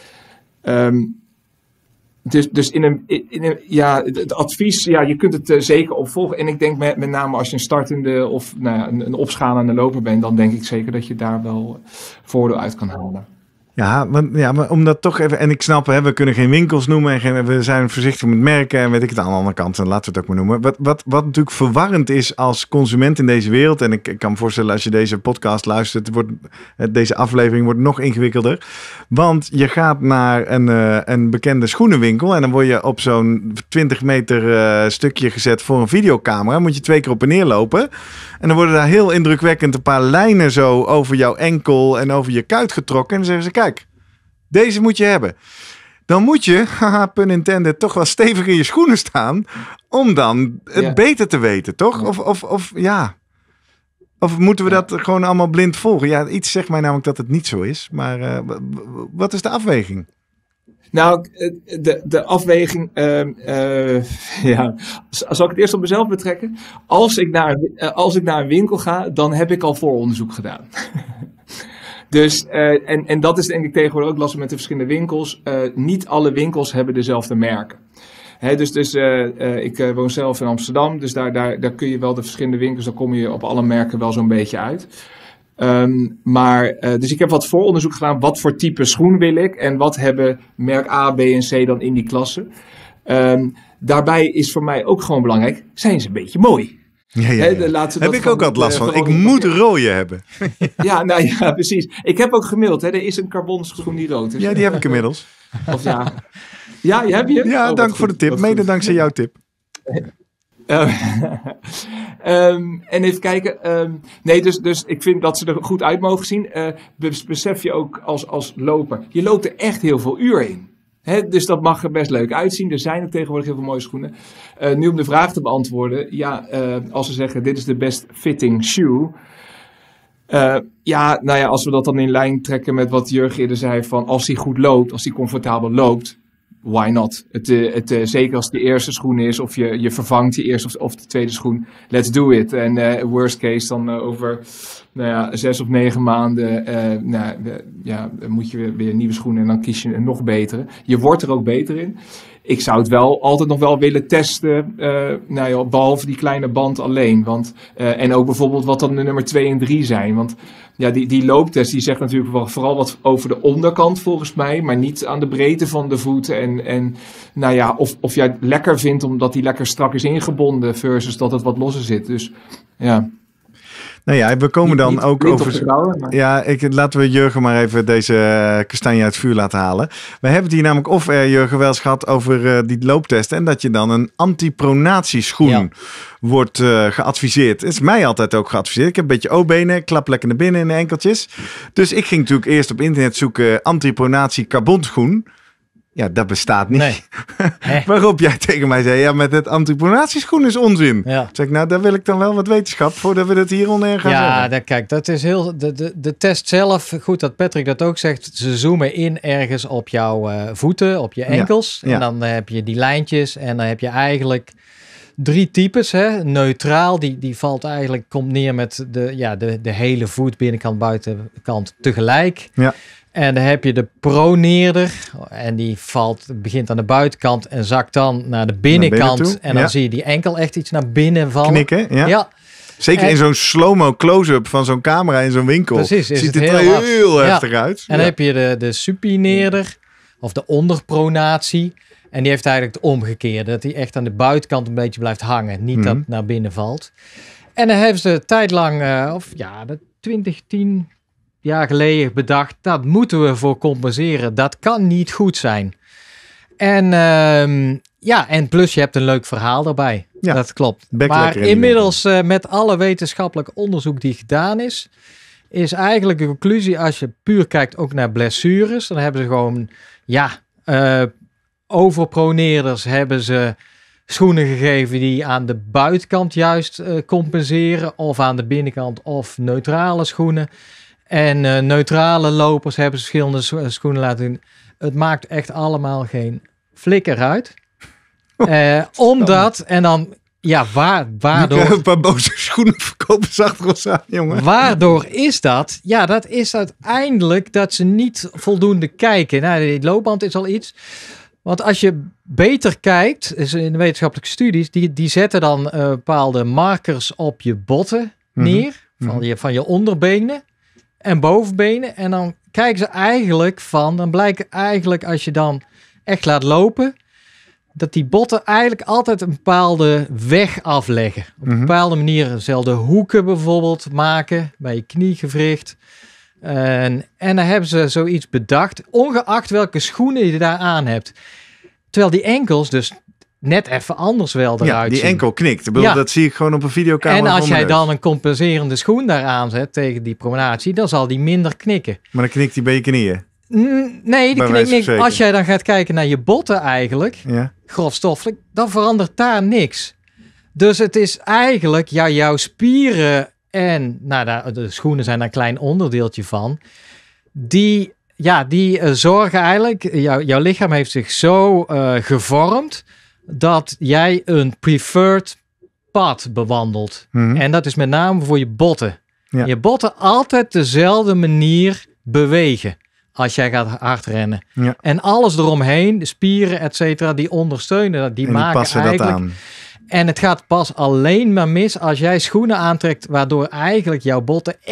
Um, dus, dus in een, in een, ja, het advies, ja, je kunt het uh, zeker opvolgen. En ik denk met, met name als je een startende of nou ja, een, een opschalende loper bent, dan denk ik zeker dat je daar wel voordeel uit kan halen. Ja, maar, ja, maar om dat toch even... En ik snap, hè, we kunnen geen winkels noemen en geen, we zijn voorzichtig met merken en weet ik het aan de andere kant. En laten we het ook maar noemen. Wat, wat, wat natuurlijk verwarrend is als consument in deze wereld. En ik, ik kan me voorstellen als je deze podcast luistert, wordt, deze aflevering wordt nog ingewikkelder. Want je gaat naar een, uh, een bekende schoenenwinkel en dan word je op zo'n twintig meter uh, stukje gezet voor een videocamera. Moet je twee keer op en neer lopen. En dan worden daar heel indrukwekkend een paar lijnen zo over jouw enkel en over je kuit getrokken. En dan zeggen ze, kijk, deze moet je hebben. Dan moet je, haha, pun intended, toch wel stevig in je schoenen staan om dan het ja. beter te weten, toch? Ja. Of, of, of ja... Of moeten we ja. dat gewoon allemaal blind volgen? Ja, iets zegt mij namelijk dat het niet zo is. Maar uh, wat is de afweging? Nou, de, de afweging... Uh, uh, ja, zal ik het eerst op mezelf betrekken? Als ik naar, uh, als ik naar een winkel ga, dan heb ik al vooronderzoek gedaan. Dus, uh, en, en dat is denk ik tegenwoordig ook lastig met de verschillende winkels. Uh, niet alle winkels hebben dezelfde merken. He, dus dus uh, uh, ik uh, woon zelf in Amsterdam, dus daar, daar, daar kun je wel de verschillende winkels, daar kom je op alle merken wel zo'n beetje uit. Um, maar, uh, dus ik heb wat vooronderzoek gedaan. Wat voor type schoen wil ik? En wat hebben merk A, B en C dan in die klasse? Um, daarbij is voor mij ook gewoon belangrijk, zijn ze een beetje mooi? Ja, ja, ja. He, laten heb ik ook altijd last van. Ik moet rode hebben. Ja, nou ja, precies. Ik heb ook gemiddeld. Hè. Er is een carbon schoen die rood is. Ja, die heb ik inmiddels. Of ja. Ja, je hebt je? Ja, oh, dank goed, voor de tip. Mede goed. Dankzij jouw tip. Uh, um, en even kijken. Um, nee, dus, dus ik vind dat ze er goed uit mogen zien. Uh, besef je ook als, als loper. Je loopt er echt heel veel uur in. He, dus dat mag er best leuk uitzien. Er zijn er tegenwoordig heel veel mooie schoenen. Uh, nu om de vraag te beantwoorden. Ja, uh, als ze zeggen dit is de best fitting shoe. Uh, ja, nou ja, als we dat dan in lijn trekken met wat Jurgen eerder zei. Van als hij goed loopt, als hij comfortabel loopt. Why not? Het, het, het, zeker als het de eerste schoen is. Of je, je vervangt die eerste of, of de tweede schoen. Let's do it. En uh, worst case dan uh, over nou ja, zes of negen maanden. Uh, nou, uh, ja, dan moet je weer, weer nieuwe schoenen. En dan kies je een nog betere. Je wordt er ook beter in. Ik zou het wel altijd nog wel willen testen. Uh, nou ja, behalve die kleine band alleen. Want, uh, en ook bijvoorbeeld wat dan de nummer twee en drie zijn. Want ja, die, die looptest die zegt natuurlijk wel vooral wat over de onderkant volgens mij. Maar niet aan de breedte van de voeten. En, en nou ja, of, of jij het lekker vindt omdat die lekker strak is ingebonden. Versus dat het wat losser zit. Dus ja. Nou ja, we komen dan niet, ook niet over... Vertrouwen, maar... Ja, ik, laten we Jurgen maar even deze kastanje uit het vuur laten halen. We hebben het hier namelijk of er, Jurgen, wel eens gehad over uh, die looptesten. En dat je dan een antipronatieschoen ja. wordt uh, geadviseerd. Dat is mij altijd ook geadviseerd. Ik heb een beetje O-benen, klap lekker naar binnen in de enkeltjes. Dus ik ging natuurlijk eerst op internet zoeken antipronatie carbonschoen. Ja, dat bestaat niet. Nee. Waarop jij tegen mij zei, ja, met het antipronatieschoen is onzin. Ja. Zeg ik, nou, daar wil ik dan wel wat wetenschap voordat we dat hier onder gaan ja, zeggen. Ja, kijk, dat is heel... De, de, de test zelf, goed dat Patrick dat ook zegt, ze zoomen in ergens op jouw uh, voeten, op je enkels. Ja. Ja. En dan heb je die lijntjes en dan heb je eigenlijk drie types. Hè? Neutraal, die, die valt eigenlijk, komt neer met de, ja, de, de hele voet, binnenkant, buitenkant tegelijk. Ja. En dan heb je de proneerder. En die valt, begint aan de buitenkant en zakt dan naar de binnenkant. Naar binnen en dan ja. zie je die enkel echt iets naar binnen vallen. Knikken, ja. ja. Zeker en, in zo'n slow-mo close-up van zo'n camera in zo'n winkel. Precies, is ziet het, het heel, er heel heftig ja. uit. En dan ja. heb je de, de supineerder of de onderpronatie. En die heeft eigenlijk het omgekeerde. Dat die echt aan de buitenkant een beetje blijft hangen. Niet mm-hmm. dat naar binnen valt. En dan hebben ze tijdlang, uh, of ja, de twintig tien jaar geleden bedacht. Dat moeten we voor compenseren. Dat kan niet goed zijn. En uh, ja, en plus je hebt een leuk verhaal daarbij. Ja, dat klopt. Maar inmiddels uh, met alle wetenschappelijk onderzoek die gedaan is, is eigenlijk de conclusie als je puur kijkt ook naar blessures. Dan hebben ze gewoon, ja, uh, overproneerders hebben ze schoenen gegeven die aan de buitenkant juist uh, compenseren. Of aan de binnenkant of neutrale schoenen. En uh, neutrale lopers hebben verschillende scho- schoenen laten doen. Het maakt echt allemaal geen flikker uit. Uh, omdat, en dan, ja, waar, waardoor... Een paar boze schoenenverkopers achter ons aan, jongen. Waardoor is dat? Ja, dat is uiteindelijk dat ze niet voldoende kijken. Nou, die loopband is al iets. Want als je beter kijkt, is in de wetenschappelijke studies, die, die zetten dan uh, bepaalde markers op je botten neer. Mm-hmm. Van, je, van je onderbenen en bovenbenen. En dan kijken ze eigenlijk van, dan blijkt eigenlijk als je dan echt laat lopen, dat die botten eigenlijk altijd een bepaalde weg afleggen. Op een mm-hmm. bepaalde manier dezelfde hoeken bijvoorbeeld maken bij je kniegewricht. En, en dan hebben ze zoiets bedacht, ongeacht welke schoenen je daar aan hebt. Terwijl die enkels dus net even anders wel eruit ja, die zien. enkel knikt. Ik bedoel, ja. Dat zie ik gewoon op een videocamera. En als jij dan een compenserende schoen daar aanzet tegen die pronatie, dan zal die minder knikken. Maar dan knikt die bij je knieën? Mm, nee, die knikt niks. Als jij dan gaat kijken naar je botten eigenlijk, ja. grofstoffelijk, dan verandert daar niks. Dus het is eigenlijk, ja, jouw spieren en, nou, de, de schoenen zijn daar een klein onderdeeltje van, die, ja, die uh, zorgen eigenlijk, jou, jouw lichaam heeft zich zo uh, gevormd, dat jij een preferred pad bewandelt. Mm-hmm. En dat is met name voor je botten. Ja. Je botten altijd dezelfde manier bewegen als jij gaat hardrennen. Ja. En alles eromheen, de spieren, et cetera, die ondersteunen dat. Die, die maken passen eigenlijk dat aan. En het gaat pas alleen maar mis als jij schoenen aantrekt, waardoor eigenlijk jouw botten echt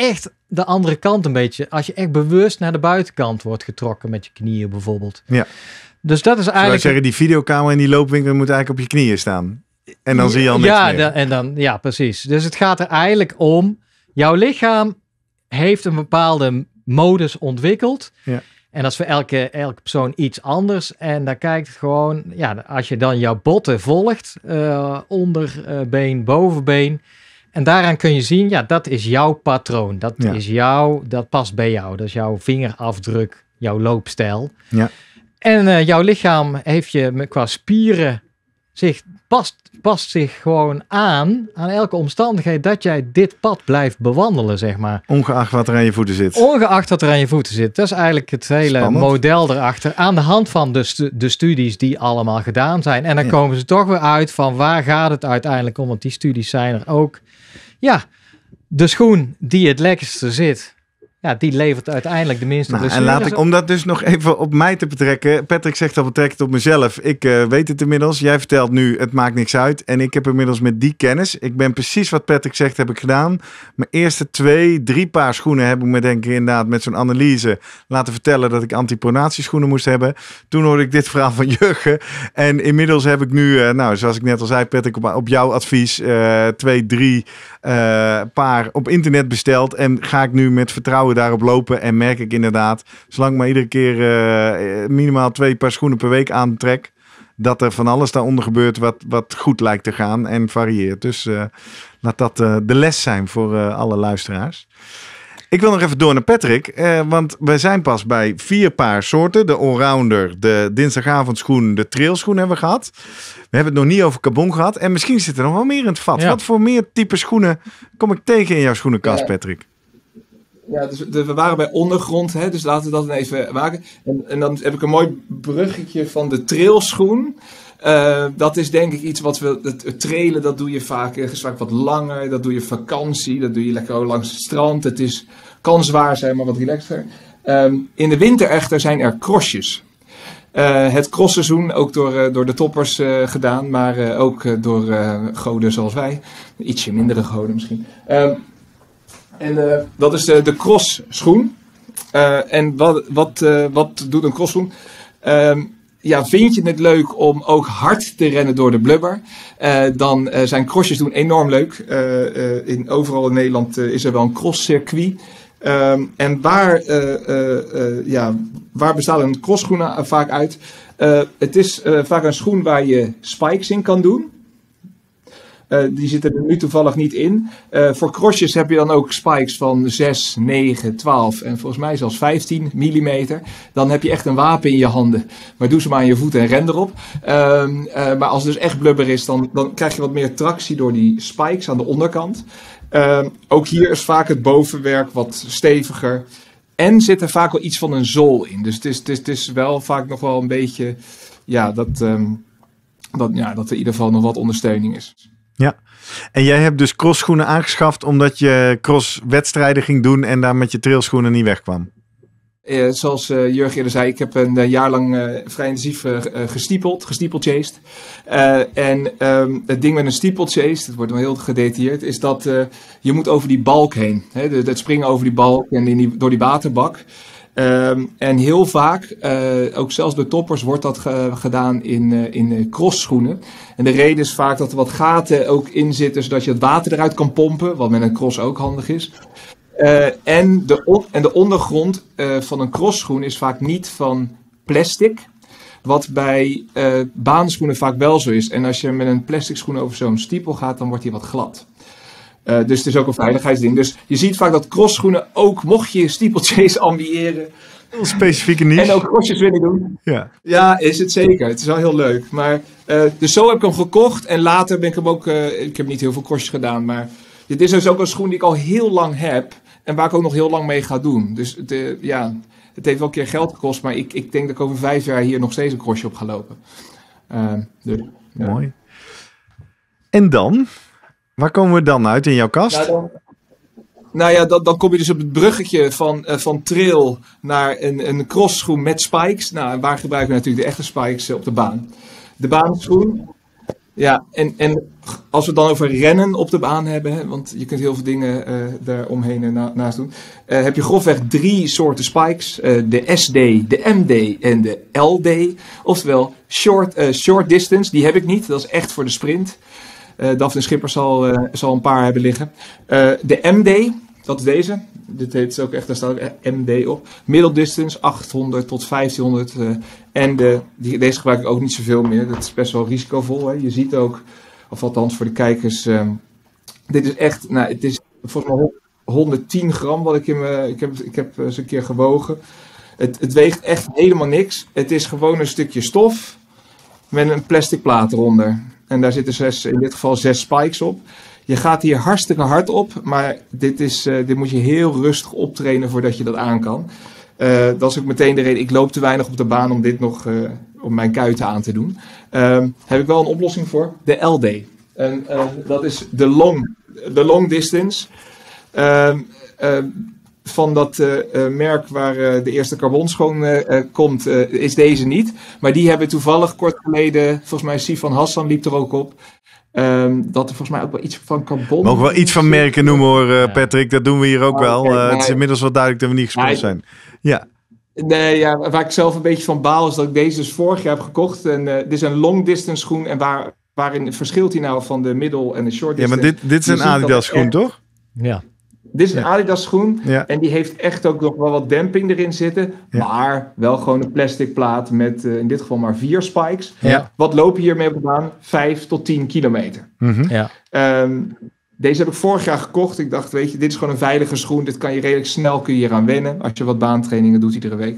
de andere kant een beetje. Als je echt bewust naar de buitenkant wordt getrokken met je knieën bijvoorbeeld. Ja. Dus dat is Wij eigenlijk... zeggen, die videokamer en die loopwinkel moet eigenlijk op je knieën staan. En dan zie je al niks ja, meer. da- en dan, ja, precies. Dus het gaat er eigenlijk om, jouw lichaam heeft een bepaalde modus ontwikkeld. Ja. En dat is voor elke, elke persoon iets anders. En dan kijkt het gewoon, ja, als je dan jouw botten volgt, uh, onderbeen, bovenbeen. En daaraan kun je zien, ja, dat is jouw patroon. Dat Ja. is jouw, dat past bij jou. Dat is jouw vingerafdruk, jouw loopstijl. Ja. En uh, jouw lichaam heeft je met- qua spieren zich past, past zich gewoon aan aan elke omstandigheid dat jij dit pad blijft bewandelen, zeg maar. Ongeacht wat er aan je voeten zit. Ongeacht wat er aan je voeten zit. Dat is eigenlijk het hele Spannend. model erachter. Aan de hand van de, stu- de studies die allemaal gedaan zijn. En dan Ja. komen ze toch weer uit van waar gaat het uiteindelijk om. Want die studies zijn er ook. Ja, de schoen die het lekkerste zit. Ja, die levert uiteindelijk de minste Nou, en blessures laat ik, op. om dat dus nog even op mij te betrekken. Patrick zegt dat betrekt het op mezelf. Ik uh, weet het inmiddels. Jij vertelt nu, het maakt niks uit. En ik heb inmiddels met die kennis. Ik ben precies wat Patrick zegt, heb ik gedaan. Mijn eerste twee, drie paar schoenen heb ik me denk ik inderdaad met zo'n analyse laten vertellen dat ik antipronatieschoenen moest hebben. Toen hoorde ik dit verhaal van Jurgen. En inmiddels heb ik nu, uh, nou zoals ik net al zei Patrick, op, op jouw advies, uh, twee, drie uh, paar op internet besteld. En ga ik nu met vertrouwen daarop lopen en merk ik inderdaad, zolang ik maar iedere keer uh, minimaal twee paar schoenen per week aantrek, dat er van alles daaronder gebeurt wat, wat goed lijkt te gaan en varieert. Dus uh, laat dat uh, de les zijn voor uh, alle luisteraars. Ik wil nog even door naar Patrick, uh, want wij zijn pas bij vier paar soorten. De allrounder, de dinsdagavondschoen, de trailschoen hebben we gehad. We hebben het nog niet over carbon gehad en misschien zit er nog wel meer in het vat. Ja. Wat voor meer type schoenen kom ik tegen in jouw schoenenkast, Ja. Patrick? Ja, dus de, we waren bij ondergrond, hè, dus laten we dat dan even maken. En, en dan heb ik een mooi bruggetje van de trailschoen. Uh, dat is denk ik iets wat we, het, het trailen, dat doe je vaak, uh, vaak wat langer. Dat doe je vakantie, dat doe je lekker ook langs het strand. Het is, kan zwaar zijn, maar wat relaxter. Um, in de winter echter zijn er crossjes. Uh, het crossseizoen, ook door, uh, door de toppers uh, gedaan, maar uh, ook uh, door uh, goden zoals wij. Ietsje mindere goden misschien. Um, En uh, dat is de, de crossschoen. Uh, en wat, wat, uh, wat doet een crossschoen? Uh, ja, vind je het leuk om ook hard te rennen door de blubber? Uh, dan uh, zijn crossjes doen enorm leuk. Uh, uh, in, overal in Nederland uh, is er wel een crosscircuit. Uh, en waar, uh, uh, uh, ja, waar bestaat een crossschoen uh, vaak uit? Uh, het is uh, vaak een schoen waar je spikes in kan doen. Uh, die zitten er nu toevallig niet in. Uh, voor crossjes heb je dan ook spikes van zes, negen, twaalf en volgens mij zelfs vijftien millimeter. Dan heb je echt een wapen in je handen. Maar doe ze maar aan je voeten en ren erop. Uh, uh, maar als het dus echt blubber is, dan, dan krijg je wat meer tractie door die spikes aan de onderkant. Uh, ook hier is vaak het bovenwerk wat steviger. En zit er vaak wel iets van een zool in. Dus het is, het is, het is wel vaak nog wel een beetje, ja, dat, um, dat, ja, dat er in ieder geval nog wat ondersteuning is. Ja, en jij hebt dus crossschoenen aangeschaft omdat je crosswedstrijden ging doen en daar met je trailschoenen niet wegkwam. Uh, zoals uh, Jurgen eerder zei, ik heb een uh, jaar lang uh, vrij intensief uh, gestiepeld, gestiepelchased. Uh, en um, het ding met een steeplechase, het wordt wel heel gedetailleerd, is dat uh, je moet over die balk heen. Hè, de, het springen over die balk en in die, door die waterbak. Um, en heel vaak, uh, ook zelfs bij toppers, wordt dat ge- gedaan in, uh, in uh, crossschoenen. En de reden is vaak dat er wat gaten ook in zitten, zodat je het water eruit kan pompen, wat met een cross ook handig is. Uh, en, de on- en de ondergrond uh, van een crossschoen is vaak niet van plastic, wat bij uh, baanschoenen vaak wel zo is. En als je met een plastic schoen over zo'n stiepel gaat, dan wordt die wat glad. Uh, dus het is ook een veiligheidsding. Dus je ziet vaak dat crossschoenen ook, mocht je steeplechase ambiëren, Heel specifieke niche. en ook crossjes willen doen. Ja. Ja, is het zeker. Het is wel heel leuk. Maar, uh, dus zo heb ik hem gekocht. En later ben ik hem ook, uh, ik heb niet heel veel crossjes gedaan, maar dit is dus ook een schoen die ik al heel lang heb. En waar ik ook nog heel lang mee ga doen. Dus het, uh, ja, het heeft wel een keer geld gekost, maar ik, ik denk dat ik over vijf jaar hier nog steeds een crossje op ga lopen. Uh, dus, ja. Mooi. En dan? Waar komen we dan uit in jouw kast? Nou, dan, nou ja, dan, dan kom je dus op het bruggetje van, uh, van trail naar een, een crossschoen met spikes. Nou, en waar gebruiken we natuurlijk de echte spikes uh, op de baan? De baanschoen. Ja, en, en als we het dan over rennen op de baan hebben, hè, want je kunt heel veel dingen uh, daar omheen en na, naast doen, uh, heb je grofweg drie soorten spikes. Uh, de S D, de M D en de L D. Oftewel, short, uh, short distance, die heb ik niet. Dat is echt voor de sprint. Uh, Daphne Schipper zal, uh, zal een paar hebben liggen. Uh, de M D, dat is deze. Dit heet ook echt, daar staat ook M D op. Middle distance, achthonderd tot vijftienhonderd. Uh, en de, die, deze gebruik ik ook niet zoveel meer. Dat is best wel risicovol. Hè. Je ziet ook, of althans voor de kijkers. Um, dit is echt, nou, het is volgens mij honderdtien gram wat ik in mijn, ik heb, ik heb eens een keer gewogen. Het, het weegt echt helemaal niks. Het is gewoon een stukje stof met een plastic plaat eronder. En daar zitten zes, in dit geval zes spikes op. Je gaat hier hartstikke hard op, maar dit, is, uh, dit moet je heel rustig optrainen voordat je dat aan kan. Uh, dat is ook meteen de reden. Ik loop te weinig op de baan om dit nog uh, op mijn kuiten aan te doen. Uh, heb ik wel een oplossing voor. De L D. En, uh, dat is de long, de long distance. Uh, uh, van dat uh, uh, merk waar uh, de eerste carbonschoen uh, uh, komt, uh, is deze niet. Maar die hebben toevallig kort geleden, volgens mij Sifan Hassan liep er ook op. Um, dat er volgens mij ook wel iets van carbon... Mogen we wel iets van merken noemen hoor, uh, Patrick. Dat doen we hier ook oh, wel. Okay, uh, nee. Het is inmiddels wel duidelijk dat we niet gesponsord zijn. Ja. Nee, ja, waar ik zelf een beetje van baal is dat ik deze dus vorig jaar heb gekocht. En, uh, dit is een long distance schoen. En waar, waarin verschilt hij nou van de middle en de short distance? Ja, maar dit, dit is een Adidas schoen, echt... toch? Ja. Dit is een ja. Adidas schoen. Ja. En die heeft echt ook nog wel wat demping erin zitten. Ja. Maar wel gewoon een plastic plaat met uh, in dit geval maar vier spikes. Ja. Wat loop je hiermee op de baan? Vijf tot tien kilometer. Mm-hmm. Ja. Um, deze heb ik vorig jaar gekocht. Ik dacht, weet je, dit is gewoon een veilige schoen. Dit kan je redelijk snel kun je hier aan wennen. Als je wat baantrainingen doet iedere week.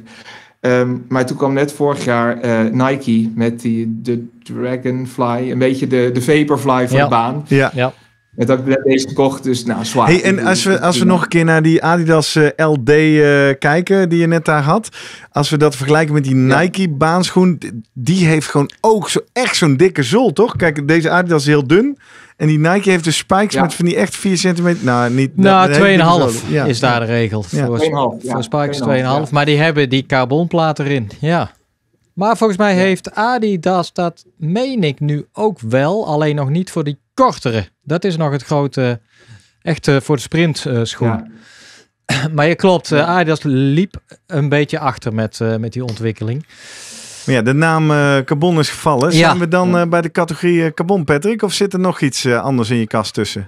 Um, maar toen kwam net vorig jaar uh, Nike met die de Dragonfly. Een beetje de, de Vaporfly van ja. de baan. Ja. ja. Net had ik net deze gekocht, dus nou, zwaar. Hey, en als we, als we nog een keer naar die Adidas uh, L D uh, kijken, die je net daar had. Als we dat vergelijken met die Nike ja. baanschoen, die heeft gewoon ook zo, echt zo'n dikke zool, toch? Kijk, deze Adidas is heel dun. En die Nike heeft de spikes ja. met van die echt vier centimeter. Nou, niet. Nou, twee komma vijf ja. is daar de regel. Ja. Voor, twee komma vijf, voor ja. spikes twee komma vijf. Ja. Maar die hebben die carbonplaat erin. Ja. Maar volgens mij ja. heeft Adidas dat, meen ik nu ook wel. Alleen nog niet voor die kortere. Dat is nog het grote, echt uh, voor de sprint uh, schoen. Ja. Maar je klopt, uh, Adidas liep een beetje achter met, uh, met die ontwikkeling. Maar ja, de naam uh, carbon is gevallen. Ja. Zijn we dan uh, bij de categorie uh, carbon, Patrick? Of zit er nog iets uh, anders in je kast tussen?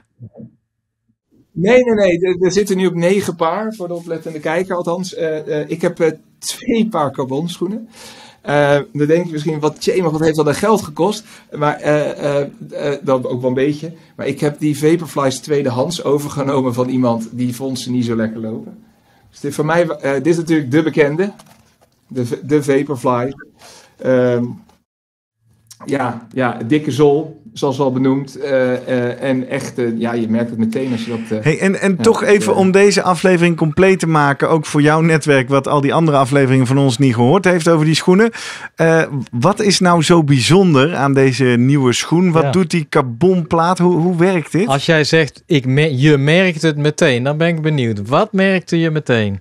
Nee, nee, nee. Er, er zitten nu op negen paar, voor de oplettende kijker althans. Uh, uh, ik heb uh, twee paar carbon schoenen. Uh, dan denk je misschien, wat, tjee, maar wat heeft dat dan geld gekost? Maar uh, uh, uh, dat ook wel een beetje. Maar ik heb die Vaporflies tweedehands overgenomen van iemand die vond ze niet zo lekker lopen. Dus dit, voor mij, uh, dit is natuurlijk de bekende. De, de Vaporfly. Uh, ja, ja, dikke zool, zoals al benoemd. Uh, uh, en echt, uh, ja, je merkt het meteen als je dat... Uh, hey, en en ja, toch even uh, om deze aflevering compleet te maken, ook voor jouw netwerk, wat al die andere afleveringen van ons niet gehoord heeft over die schoenen. Uh, wat is nou zo bijzonder aan deze nieuwe schoen? Wat ja. doet die carbonplaat? Hoe, hoe werkt dit? Als jij zegt, ik me- je merkt het meteen, dan ben ik benieuwd. Wat merkte je meteen?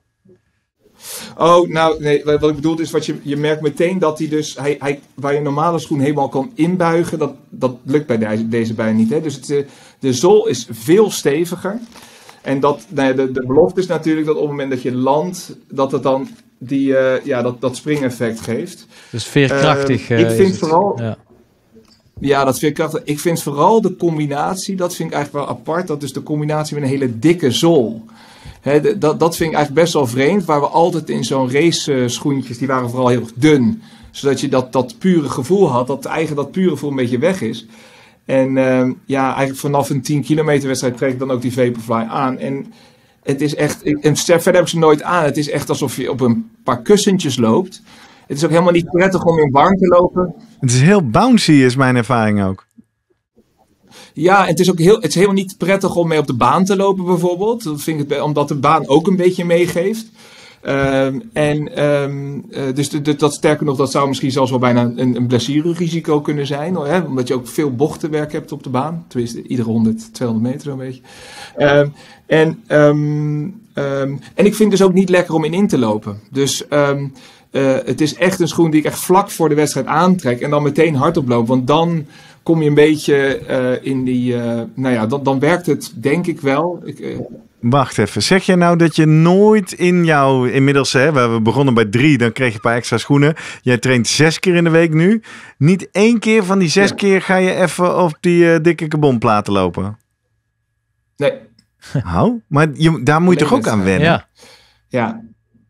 Oh, nou, nee, wat ik bedoel is, wat je, je merkt meteen dat hij dus, hij, hij, waar je een normale schoen helemaal kan inbuigen, dat, dat lukt bij deze, deze bijna niet. Hè? Dus het, de zool is veel steviger. En dat, nou ja, de, de belofte is natuurlijk dat op het moment dat je landt, dat het dan die, uh, ja, dat, dat springeffect geeft. Dus veerkrachtig. Uh, ik vind is vooral... Ja. Ja, dat vind ik, ik vind vooral de combinatie, dat vind ik eigenlijk wel apart, dat is de combinatie met een hele dikke zool. He, de, dat, dat vind ik eigenlijk best wel vreemd, waar we altijd in zo'n race uh, schoentjes, die waren vooral heel dun. Zodat je dat, dat pure gevoel had, dat eigenlijk dat pure gevoel een beetje weg is. En uh, ja, eigenlijk vanaf een tien kilometer wedstrijd trek ik dan ook die Vaporfly aan. En het is echt, ik, en verder heb ik ze nooit aan, het is echt alsof je op een paar kussentjes loopt. Het is ook helemaal niet prettig om in warm te lopen. Het is heel bouncy, is mijn ervaring ook. Ja, en het is ook heel, het is helemaal niet prettig om mee op de baan te lopen bijvoorbeeld. Dat vind ik het, omdat de baan ook een beetje meegeeft. Um, en um, uh, dus de, de, dat sterker nog, dat zou misschien zelfs wel bijna een, een blessurerisico kunnen zijn. Hè? Omdat je ook veel bochtenwerk hebt op de baan. Tenminste, iedere honderd, tweehonderd meter zo'n beetje. Um, en, um, um, en ik vind het dus ook niet lekker om in in te lopen. Dus um, uh, het is echt een schoen die ik echt vlak voor de wedstrijd aantrek. En dan meteen hardop loop. Want dan kom je een beetje uh, in die... Uh, nou ja, dan, dan werkt het denk ik wel. Ik, uh, Wacht even, zeg je nou dat je nooit in jouw... Inmiddels, hè, waar we begonnen bij drie, dan kreeg je een paar extra schoenen. Jij traint zes keer in de week nu. Niet één keer van die zes ja. keer ga je even op die uh, dikke carbonplaten lopen? Nee. Oh, maar je, daar moet je toch ook aan wennen? Ja. ja.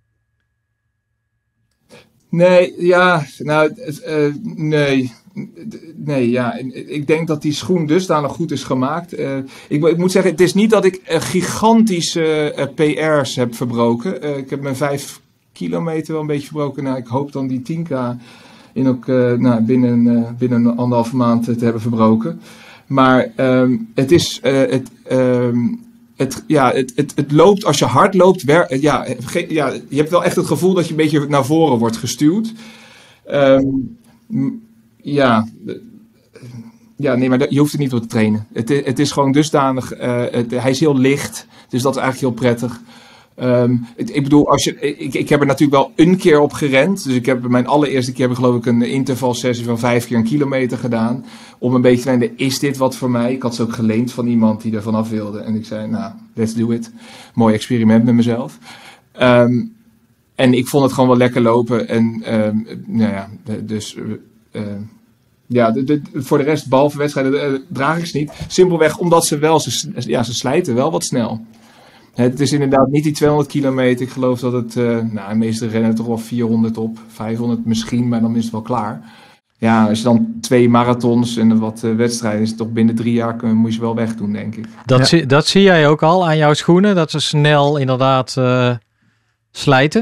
Nee, ja, nou, uh, nee... Nee, ja, ik denk dat die schoen dusdanig goed is gemaakt. Uh, ik, ik moet zeggen, het is niet dat ik uh, gigantische uh, P R's heb verbroken. Uh, ik heb mijn vijf kilometer wel een beetje verbroken. Nou, ik hoop dan die tien k in ook, uh, nou, binnen, uh, binnen een anderhalve maand te hebben verbroken. Maar um, het is... Uh, het, um, Het, ja, het, het, het loopt, als je hard loopt, wer, ja, ge, ja, je hebt wel echt het gevoel dat je een beetje naar voren wordt gestuwd. Um, ja, ja, nee, maar je hoeft er niet door te trainen. Het, het is gewoon dusdanig, uh, het, hij is heel licht, dus dat is eigenlijk heel prettig. Um, het, ik bedoel, als je, ik, ik heb er natuurlijk wel een keer op gerend. Dus ik heb mijn allereerste keer heb ik geloof ik een intervalsessie van vijf keer een kilometer gedaan. Om een beetje te weten, is dit wat voor mij? Ik had ze ook geleend van iemand die er vanaf wilde. En ik zei, nou, let's do it. Mooi experiment met mezelf. Um, en ik vond het gewoon wel lekker lopen. En um, nou ja, dus... Uh, ja, de, de, voor de rest, behalve wedstrijden, uh, draag ik ze niet. Simpelweg omdat ze wel, ze, ja, ze slijten wel wat snel. Het is inderdaad niet die tweehonderd kilometer. Ik geloof dat het, uh, nou, de meeste rennen toch wel vierhonderd op, vijfhonderd misschien, maar dan is het wel klaar. Ja, als je dan twee marathons en wat uh, wedstrijden is, toch binnen drie jaar kun, moet je ze wel wegdoen, denk ik. Dat, ja. zie, dat zie jij ook al aan jouw schoenen, dat ze snel inderdaad uh, slijten?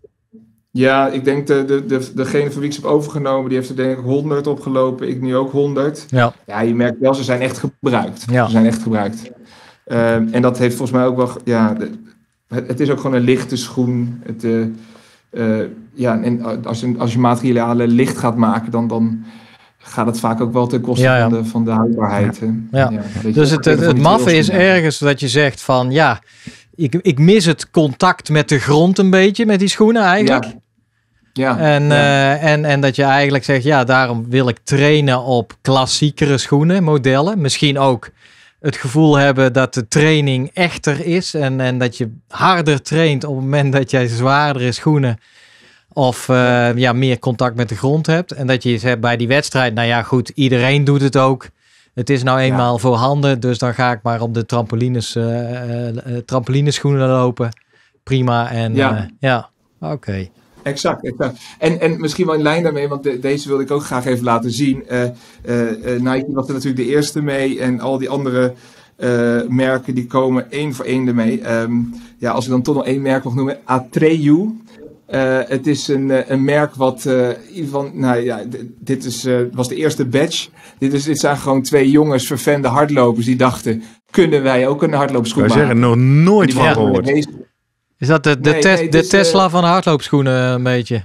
Ja, ik denk de, de, de, degene van wie ik ze heb overgenomen, die heeft er denk ik honderd opgelopen. Ik nu ook honderd. Ja, ja, je merkt wel, ze zijn echt gebruikt. Ja. Ze zijn echt gebruikt. Uh, en dat heeft volgens mij ook wel... Ja, de, het, het is ook gewoon een lichte schoen. Het, uh, uh, ja, en als je, als je materialen licht gaat maken, dan, dan gaat het vaak ook wel ten koste ja, ja. Van, de, van de houdbaarheid. Ja. Ja. Ja, dus het, het, het maffe is ergens dat je zegt van... ja, ik, ik mis het contact met de grond een beetje, met die schoenen eigenlijk. Ja. Ja, en, ja. Uh, en, en dat je eigenlijk zegt, ja, daarom wil ik trainen op klassiekere schoenen, modellen. Misschien ook het gevoel hebben dat de training echter is en, en dat je harder traint op het moment dat jij zwaardere schoenen of uh, ja, meer contact met de grond hebt. En dat je zegt bij die wedstrijd, nou ja goed, iedereen doet het ook. Het is nou eenmaal ja. voorhanden, dus dan ga ik maar op de trampolines, uh, uh, uh, trampolineschoenen lopen. Prima. En ja, uh, ja. oké. Okay. Exact, exact. En, en misschien wel in lijn daarmee, want de, deze wilde ik ook graag even laten zien. Uh, uh, uh, Nike was er natuurlijk de eerste mee en al die andere uh, merken die komen één voor één ermee. Um, ja, als ik dan toch nog één merk mag noemen, Atreyu. Uh, het is een, een merk wat, uh, van, nou ja, d- dit is, uh, was de eerste batch. Dit, is, dit zijn gewoon twee jongens, vervende hardlopers, die dachten, kunnen wij ook een hardloopschoen maken? Ik zou zeggen, nog nooit van gehoord. Ja. Is dat de, de, nee, tes, nee, de is, Tesla uh, van de hardloopschoenen een beetje?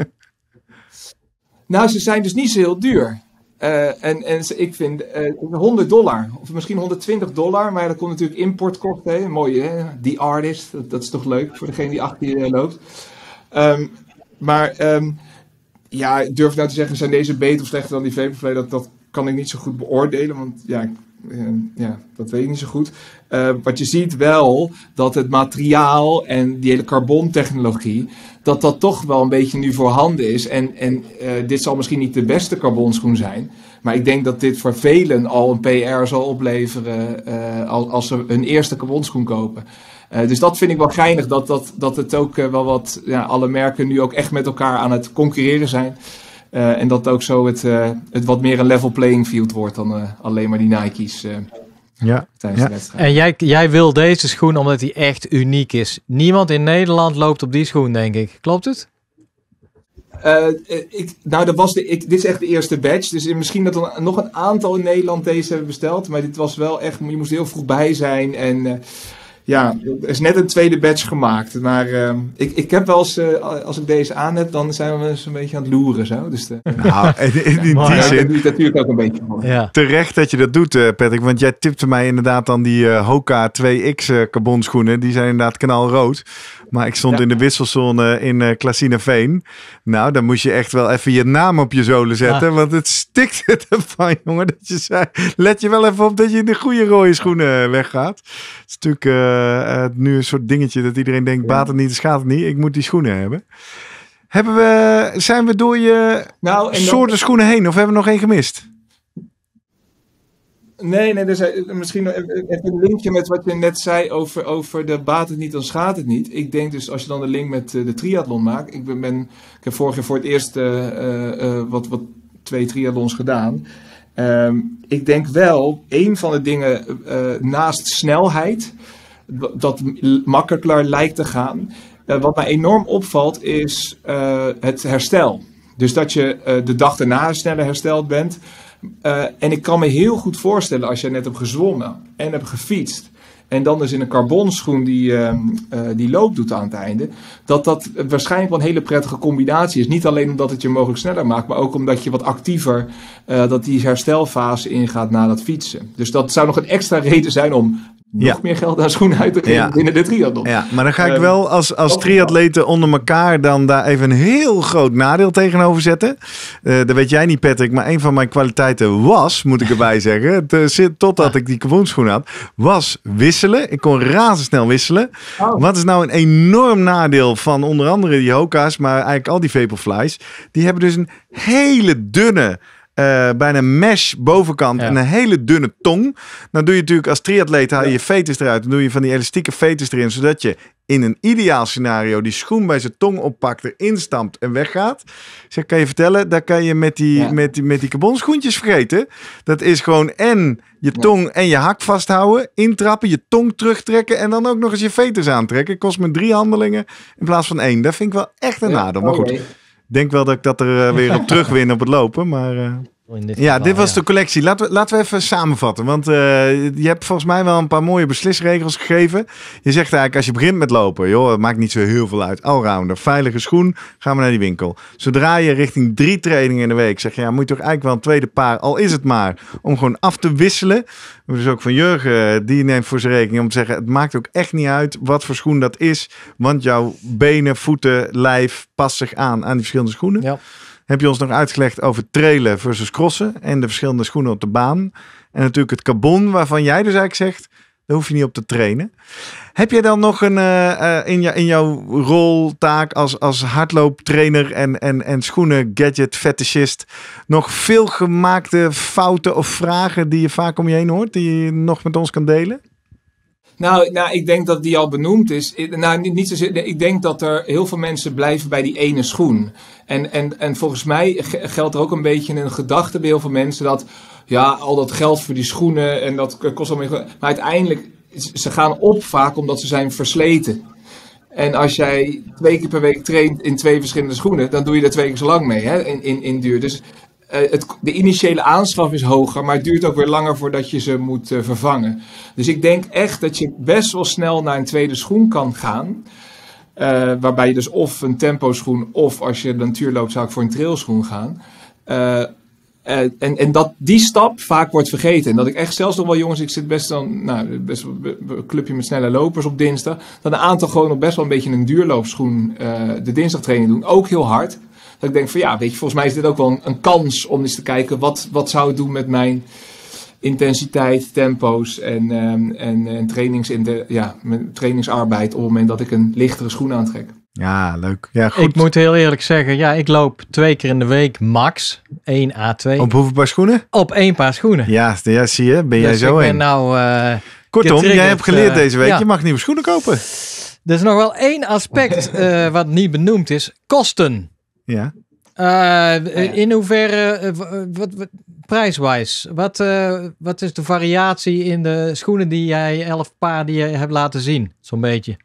Nou, ze zijn dus niet zo heel duur. Uh, en, en ik vind uh, honderd dollar, of misschien honderdtwintig dollar, maar dat komt natuurlijk importkosten. Mooi hè, The Artist, dat, dat is toch leuk voor degene die achter je loopt. Um, maar um, ja, ik durf nou te zeggen, zijn deze beter of slechter dan die Vaporfly? Dat, dat kan ik niet zo goed beoordelen, want ja... Uh, ja, dat weet ik niet zo goed. Uh, wat je ziet wel, dat het materiaal en die hele carbontechnologie, dat dat toch wel een beetje nu voorhanden is. En, en uh, dit zal misschien niet de beste carbonschoen zijn, maar ik denk dat dit voor velen al een P R zal opleveren uh, als, als ze hun eerste carbonschoen kopen. Uh, dus dat vind ik wel geinig, dat, dat, dat het ook uh, wel wat, ja, alle merken nu ook echt met elkaar aan het concurreren zijn. Uh, en dat ook zo het, uh, het wat meer een level playing field wordt dan uh, alleen maar die Nike's uh, ja. tijdens ja. de wedstrijd. En jij, jij wil deze schoen omdat hij echt uniek is. Niemand in Nederland loopt op die schoen, denk ik. Klopt het? Uh, ik, nou, dat was de, ik, dit is echt de eerste batch. Dus misschien dat er nog een aantal in Nederland deze hebben besteld. Maar dit was wel echt, je moest heel vroeg bij zijn. En uh, ja, er is net een tweede batch gemaakt. Maar uh, ik, ik heb wel eens, uh, als ik deze aan heb, dan zijn we eens een beetje aan het loeren. Zo. Dus de, nou, in, in die ja, zin, dat doe ik natuurlijk ook een beetje voor. Ja. terecht dat je dat doet, uh, Patrick. Want jij tipte mij inderdaad dan die uh, Hoka twee X uh, carbon schoenen. Die zijn inderdaad knalrood. Maar ik stond ja. in de wisselzone in uh, Klasinaveen. Nou, dan moest je echt wel even je naam op je zolen zetten. Ah. Want het stikte ervan, jongen. Dat je zei, let je wel even op dat je in de goede rode schoenen weggaat. Het is natuurlijk uh, uh, nu een soort dingetje dat iedereen denkt, baat het niet, schaadt het niet. Ik moet die schoenen hebben. Hebben we, zijn we door je nou, en soorten dan... schoenen heen of hebben we nog één gemist? Nee, nee, dus misschien even een linkje met wat je net zei over, over de baat het niet, dan schaadt het niet. Ik denk dus, als je dan de link met de triathlon maakt. Ik, ben, ben, ik heb vorig jaar voor het eerst uh, uh, wat, wat twee triathlons gedaan. Um, ik denk wel, een van de dingen uh, naast snelheid, dat makkelijker lijkt te gaan. Uh, wat mij enorm opvalt is uh, het herstel. Dus dat je uh, de dag daarna sneller hersteld bent. Uh, en ik kan me heel goed voorstellen als je net hebt gezwommen en hebt gefietst. En dan dus in een carbonschoen die, uh, uh, die loop doet aan het einde. Dat dat waarschijnlijk wel een hele prettige combinatie is. Niet alleen omdat het je mogelijk sneller maakt. Maar ook omdat je wat actiever uh, dat die herstelfase ingaat na dat fietsen. Dus dat zou nog een extra reden zijn om nog ja. meer geld aan schoenen uit te geven ja. binnen de triathlon. Ja, maar dan ga ik wel als, als triatleten onder elkaar dan daar even een heel groot nadeel tegenover zetten. Uh, dat weet jij niet, Patrick, maar een van mijn kwaliteiten was, moet ik erbij zeggen, te, totdat ja. ik die carbonschoen had, was wisselen. Ik kon razendsnel wisselen. Oh. Wat is nou een enorm nadeel van onder andere die Hoka's, maar eigenlijk al die Vaporflies? Die hebben dus een hele dunne Uh, bijna mesh bovenkant ja. en een hele dunne tong. Dan doe je natuurlijk als triatleet, haal je je veters eruit. Dan doe je van die elastieke veters erin, zodat je in een ideaal scenario die schoen bij zijn tong oppakt, erin stampt en weggaat. Zeg, kan je vertellen, daar kan je met die, ja. met die, met die carbonschoentjes vergeten. Dat is gewoon en je tong ja. en je hak vasthouden, intrappen, je tong terugtrekken en dan ook nog eens je veters aantrekken. Kost me drie handelingen in plaats van één. Dat vind ik wel echt een ja, nadeel. Maar goed. Ik denk wel dat ik dat er uh, weer op terugwin op het lopen. Maar uh, dit ja, geval, dit was ja. de collectie. Laten we, laten we even samenvatten. Want uh, je hebt volgens mij wel een paar mooie beslisregels gegeven. Je zegt eigenlijk als je begint met lopen. Joh, het maakt niet zo heel veel uit. Allrounder, veilige schoen. Gaan we naar die winkel. Zodra je richting drie trainingen in de week. Zeg je, ja, moet je toch eigenlijk wel een tweede paar. Al is het maar. Om gewoon af te wisselen. Dus ook van Jurgen, die neemt voor zijn rekening om te zeggen, het maakt ook echt niet uit wat voor schoen dat is. Want jouw benen, voeten, lijf past zich aan aan die verschillende schoenen. Ja. Heb je ons nog uitgelegd over trailen versus crossen en de verschillende schoenen op de baan. En natuurlijk het carbon, waarvan jij dus eigenlijk zegt, daar hoef je niet op te trainen. Heb jij dan nog een, uh, uh, in, jou, in jouw roltaak als, als hardlooptrainer en, en, en schoenen gadget fetishist nog veel gemaakte fouten of vragen die je vaak om je heen hoort, die je nog met ons kan delen? Nou, nou, ik denk dat die al benoemd is. Nou, niet, niet zozeer, ik denk dat er heel veel mensen blijven bij die ene schoen. En, en, en volgens mij geldt er ook een beetje een gedachte bij heel veel mensen dat, ja, al dat geld voor die schoenen en dat kost allemaal. Maar uiteindelijk, ze gaan op vaak omdat ze zijn versleten. En als jij twee keer per week traint in twee verschillende schoenen, dan doe je er twee keer zo lang mee, hè, in, in, in duur. Dus Uh, het, de initiële aanschaf is hoger, maar het duurt ook weer langer voordat je ze moet uh, vervangen. Dus ik denk echt dat je best wel snel naar een tweede schoen kan gaan. Uh, waarbij je dus of een tempo schoen of als je de natuur loopt zou ik voor een trailschoen gaan. Uh, uh, en, en dat die stap vaak wordt vergeten. En dat ik echt zelfs nog wel jongens, ik zit best dan, nou, best wel een clubje met snelle lopers op dinsdag. Dat een aantal gewoon nog best wel een beetje een duurloopschoen uh, de dinsdagtraining doen. Ook heel hard. Dat ik denk van ja, weet je, volgens mij is dit ook wel een, een kans om eens te kijken wat, wat zou het doen met mijn intensiteit, tempo's en, um, en, en trainings in de, ja, mijn trainingsarbeid op het moment dat ik een lichtere schoen aantrek. Ja, leuk. Ja, goed. Ik moet heel eerlijk zeggen, ja, ik loop twee keer in de week max, één à twee. Op hoeveel paar schoenen? Op één paar schoenen. Ja, ja zie je, ben jij dus zo ik een. ben nou, uh, Kortom, jij hebt geleerd uh, deze week, ja. Je mag nieuwe schoenen kopen. Er is nog wel één aspect uh, wat niet benoemd is, kosten. Ja. Uh, in hoeverre, uh, wat, wat, prijswijs, wat, uh, wat is de variatie in de schoenen die jij, elf paar die je hebt laten zien, zo'n beetje?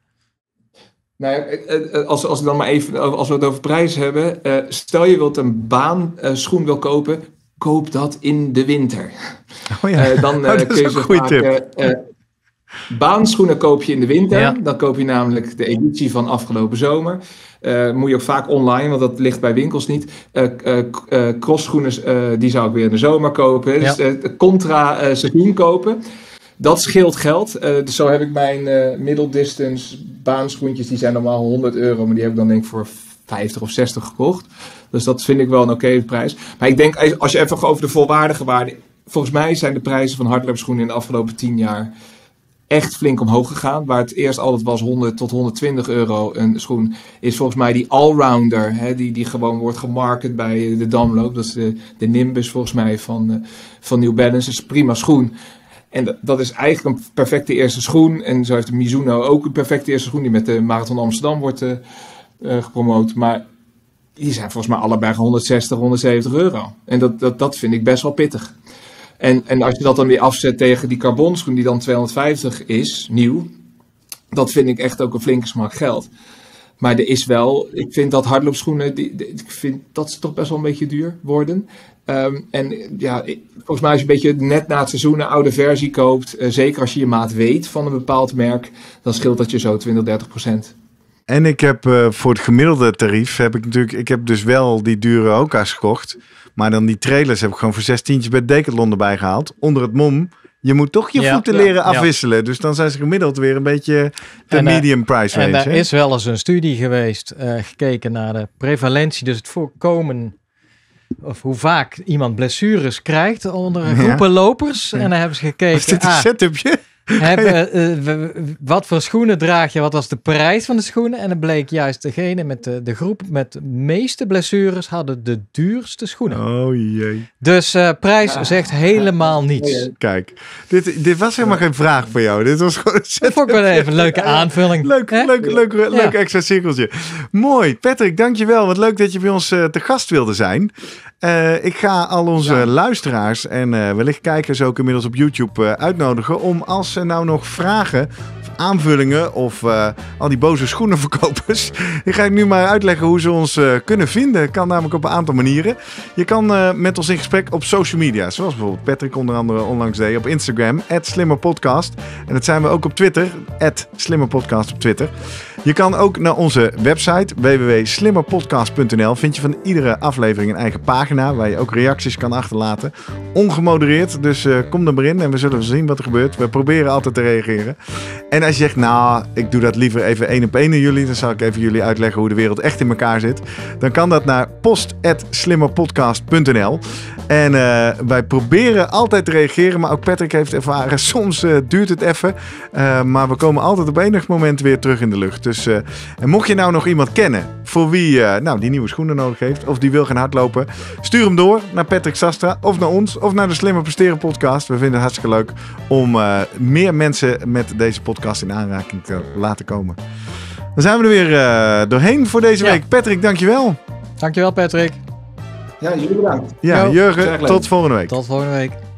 Nou, als, als, ik dan maar even, als we het over prijs hebben, uh, stel je wilt een baanschoen uh, wil kopen, koop dat in de winter. Oh ja, uh, dan uh, oh, dat kun is je een zo goede vaak, tip. Uh, uh, Baanschoenen koop je in de winter. Ja. Dan koop je namelijk de editie van afgelopen zomer. Uh, moet je ook vaak online, want dat ligt bij winkels niet. Uh, uh, uh, crossschoenen, uh, die zou ik weer in de zomer kopen. Ja. Dus uh, contra uh, seizoen kopen. Dat scheelt geld. Uh, dus zo heb ik mijn uh, middeldistance baanschoentjes. Die zijn normaal honderd euro, maar die heb ik dan denk ik voor vijftig of zestig gekocht. Dus dat vind ik wel een oké okay prijs. Maar ik denk, als je even over de volwaardige waarde... Volgens mij zijn de prijzen van hardloopschoenen in de afgelopen tien jaar echt flink omhoog gegaan. Waar het eerst altijd was honderd tot honderdtwintig euro een schoen, is volgens mij die allrounder, hè, die, die gewoon wordt gemarket bij de Damloop. Dat is de, de Nimbus volgens mij van, uh, van New Balance. Dat is een prima schoen. En dat, dat is eigenlijk een perfecte eerste schoen. En zo heeft de Mizuno ook een perfecte eerste schoen die met de Marathon Amsterdam wordt uh, uh, gepromoot. Maar die zijn volgens mij allebei honderdzestig, honderdzeventig euro. En dat, dat, dat vind ik best wel pittig. En, en als je dat dan weer afzet tegen die carbonschoen die dan tweehonderdvijftig is, nieuw. Dat vind ik echt ook een flinke smak geld. Maar er is wel, ik vind dat hardloopschoenen, die, die, ik vind dat ze toch best wel een beetje duur worden. Um, en ja, volgens mij als je een beetje net na het seizoen een oude versie koopt, uh, zeker als je je maat weet van een bepaald merk, dan scheelt dat je zo twintig, dertig procent. En ik heb uh, voor het gemiddelde tarief, heb ik natuurlijk, ik heb dus wel die dure Hoka's gekocht. Maar dan die trailers heb ik gewoon voor zestientjes bij Decathlon erbij gehaald. Onder het mom, je moet toch je ja, voeten ja, leren afwisselen. Ja. Dus dan zijn ze gemiddeld weer een beetje de en, medium price range. En er is wel eens een studie geweest, uh, gekeken naar de prevalentie. Dus het voorkomen, of hoe vaak iemand blessures krijgt onder groepen ja. lopers. Ja. En dan hebben ze gekeken. Is dit een ah, setupje? Hebben, uh, wat voor schoenen draag je? Wat was de prijs van de schoenen? En dan bleek juist degene met de, de groep met de meeste blessures hadden de duurste schoenen. Oh jee. Dus uh, prijs ja. zegt helemaal niets. Kijk, dit, dit was helemaal geen vraag voor jou. Dit was gewoon een dat vond ik wel even een leuke aanvulling. Leuk, leuk, leuk, leuk, ja. leuk extra cirkeltje. Mooi. Patrick, dankjewel. Wat leuk dat je bij ons uh, te gast wilde zijn. Uh, ik ga al onze ja. luisteraars en uh, wellicht kijkers ook inmiddels op YouTube uh, uitnodigen om als ze nou nog vragen of aanvullingen of uh, al die boze schoenenverkopers, die ga ik nu maar uitleggen hoe ze ons uh, kunnen vinden. Kan namelijk op een aantal manieren. Je kan uh, met ons in gesprek op social media, zoals bijvoorbeeld Patrick onder andere onlangs deed op Instagram, at slimmerpodcast. En dat zijn we ook op Twitter, at slimmerpodcast op Twitter. Je kan ook naar onze website w w w punt slimmerpodcast punt n l. Vind je van iedere aflevering een eigen pagina waar je ook reacties kan achterlaten. Ongemodereerd, dus uh, kom er maar in en we zullen zien wat er gebeurt. We proberen altijd te reageren. En als je zegt, nou, ik doe dat liever even één op één aan jullie, dan zal ik even jullie uitleggen hoe de wereld echt in elkaar zit. Dan kan dat naar post at slimmerpodcast punt n l. En uh, wij proberen altijd te reageren, maar ook Patrick heeft ervaren, soms uh, duurt het even. Uh, maar we komen altijd op enig moment weer terug in de lucht. Dus, uh, en mocht je nou nog iemand kennen voor wie uh, nou, die nieuwe schoenen nodig heeft, of die wil gaan hardlopen, stuur hem door naar Patrick Sastra, of naar ons, of naar de Slimmer Presteren podcast. We vinden het hartstikke leuk om uh, meer mensen met deze podcast in aanraking te laten komen. Dan zijn we er weer uh, doorheen voor deze ja. week. Patrick, dankjewel. Dankjewel, Patrick. Ja, jullie bedankt. Ja, Jurgen, tot volgende week. Tot volgende week.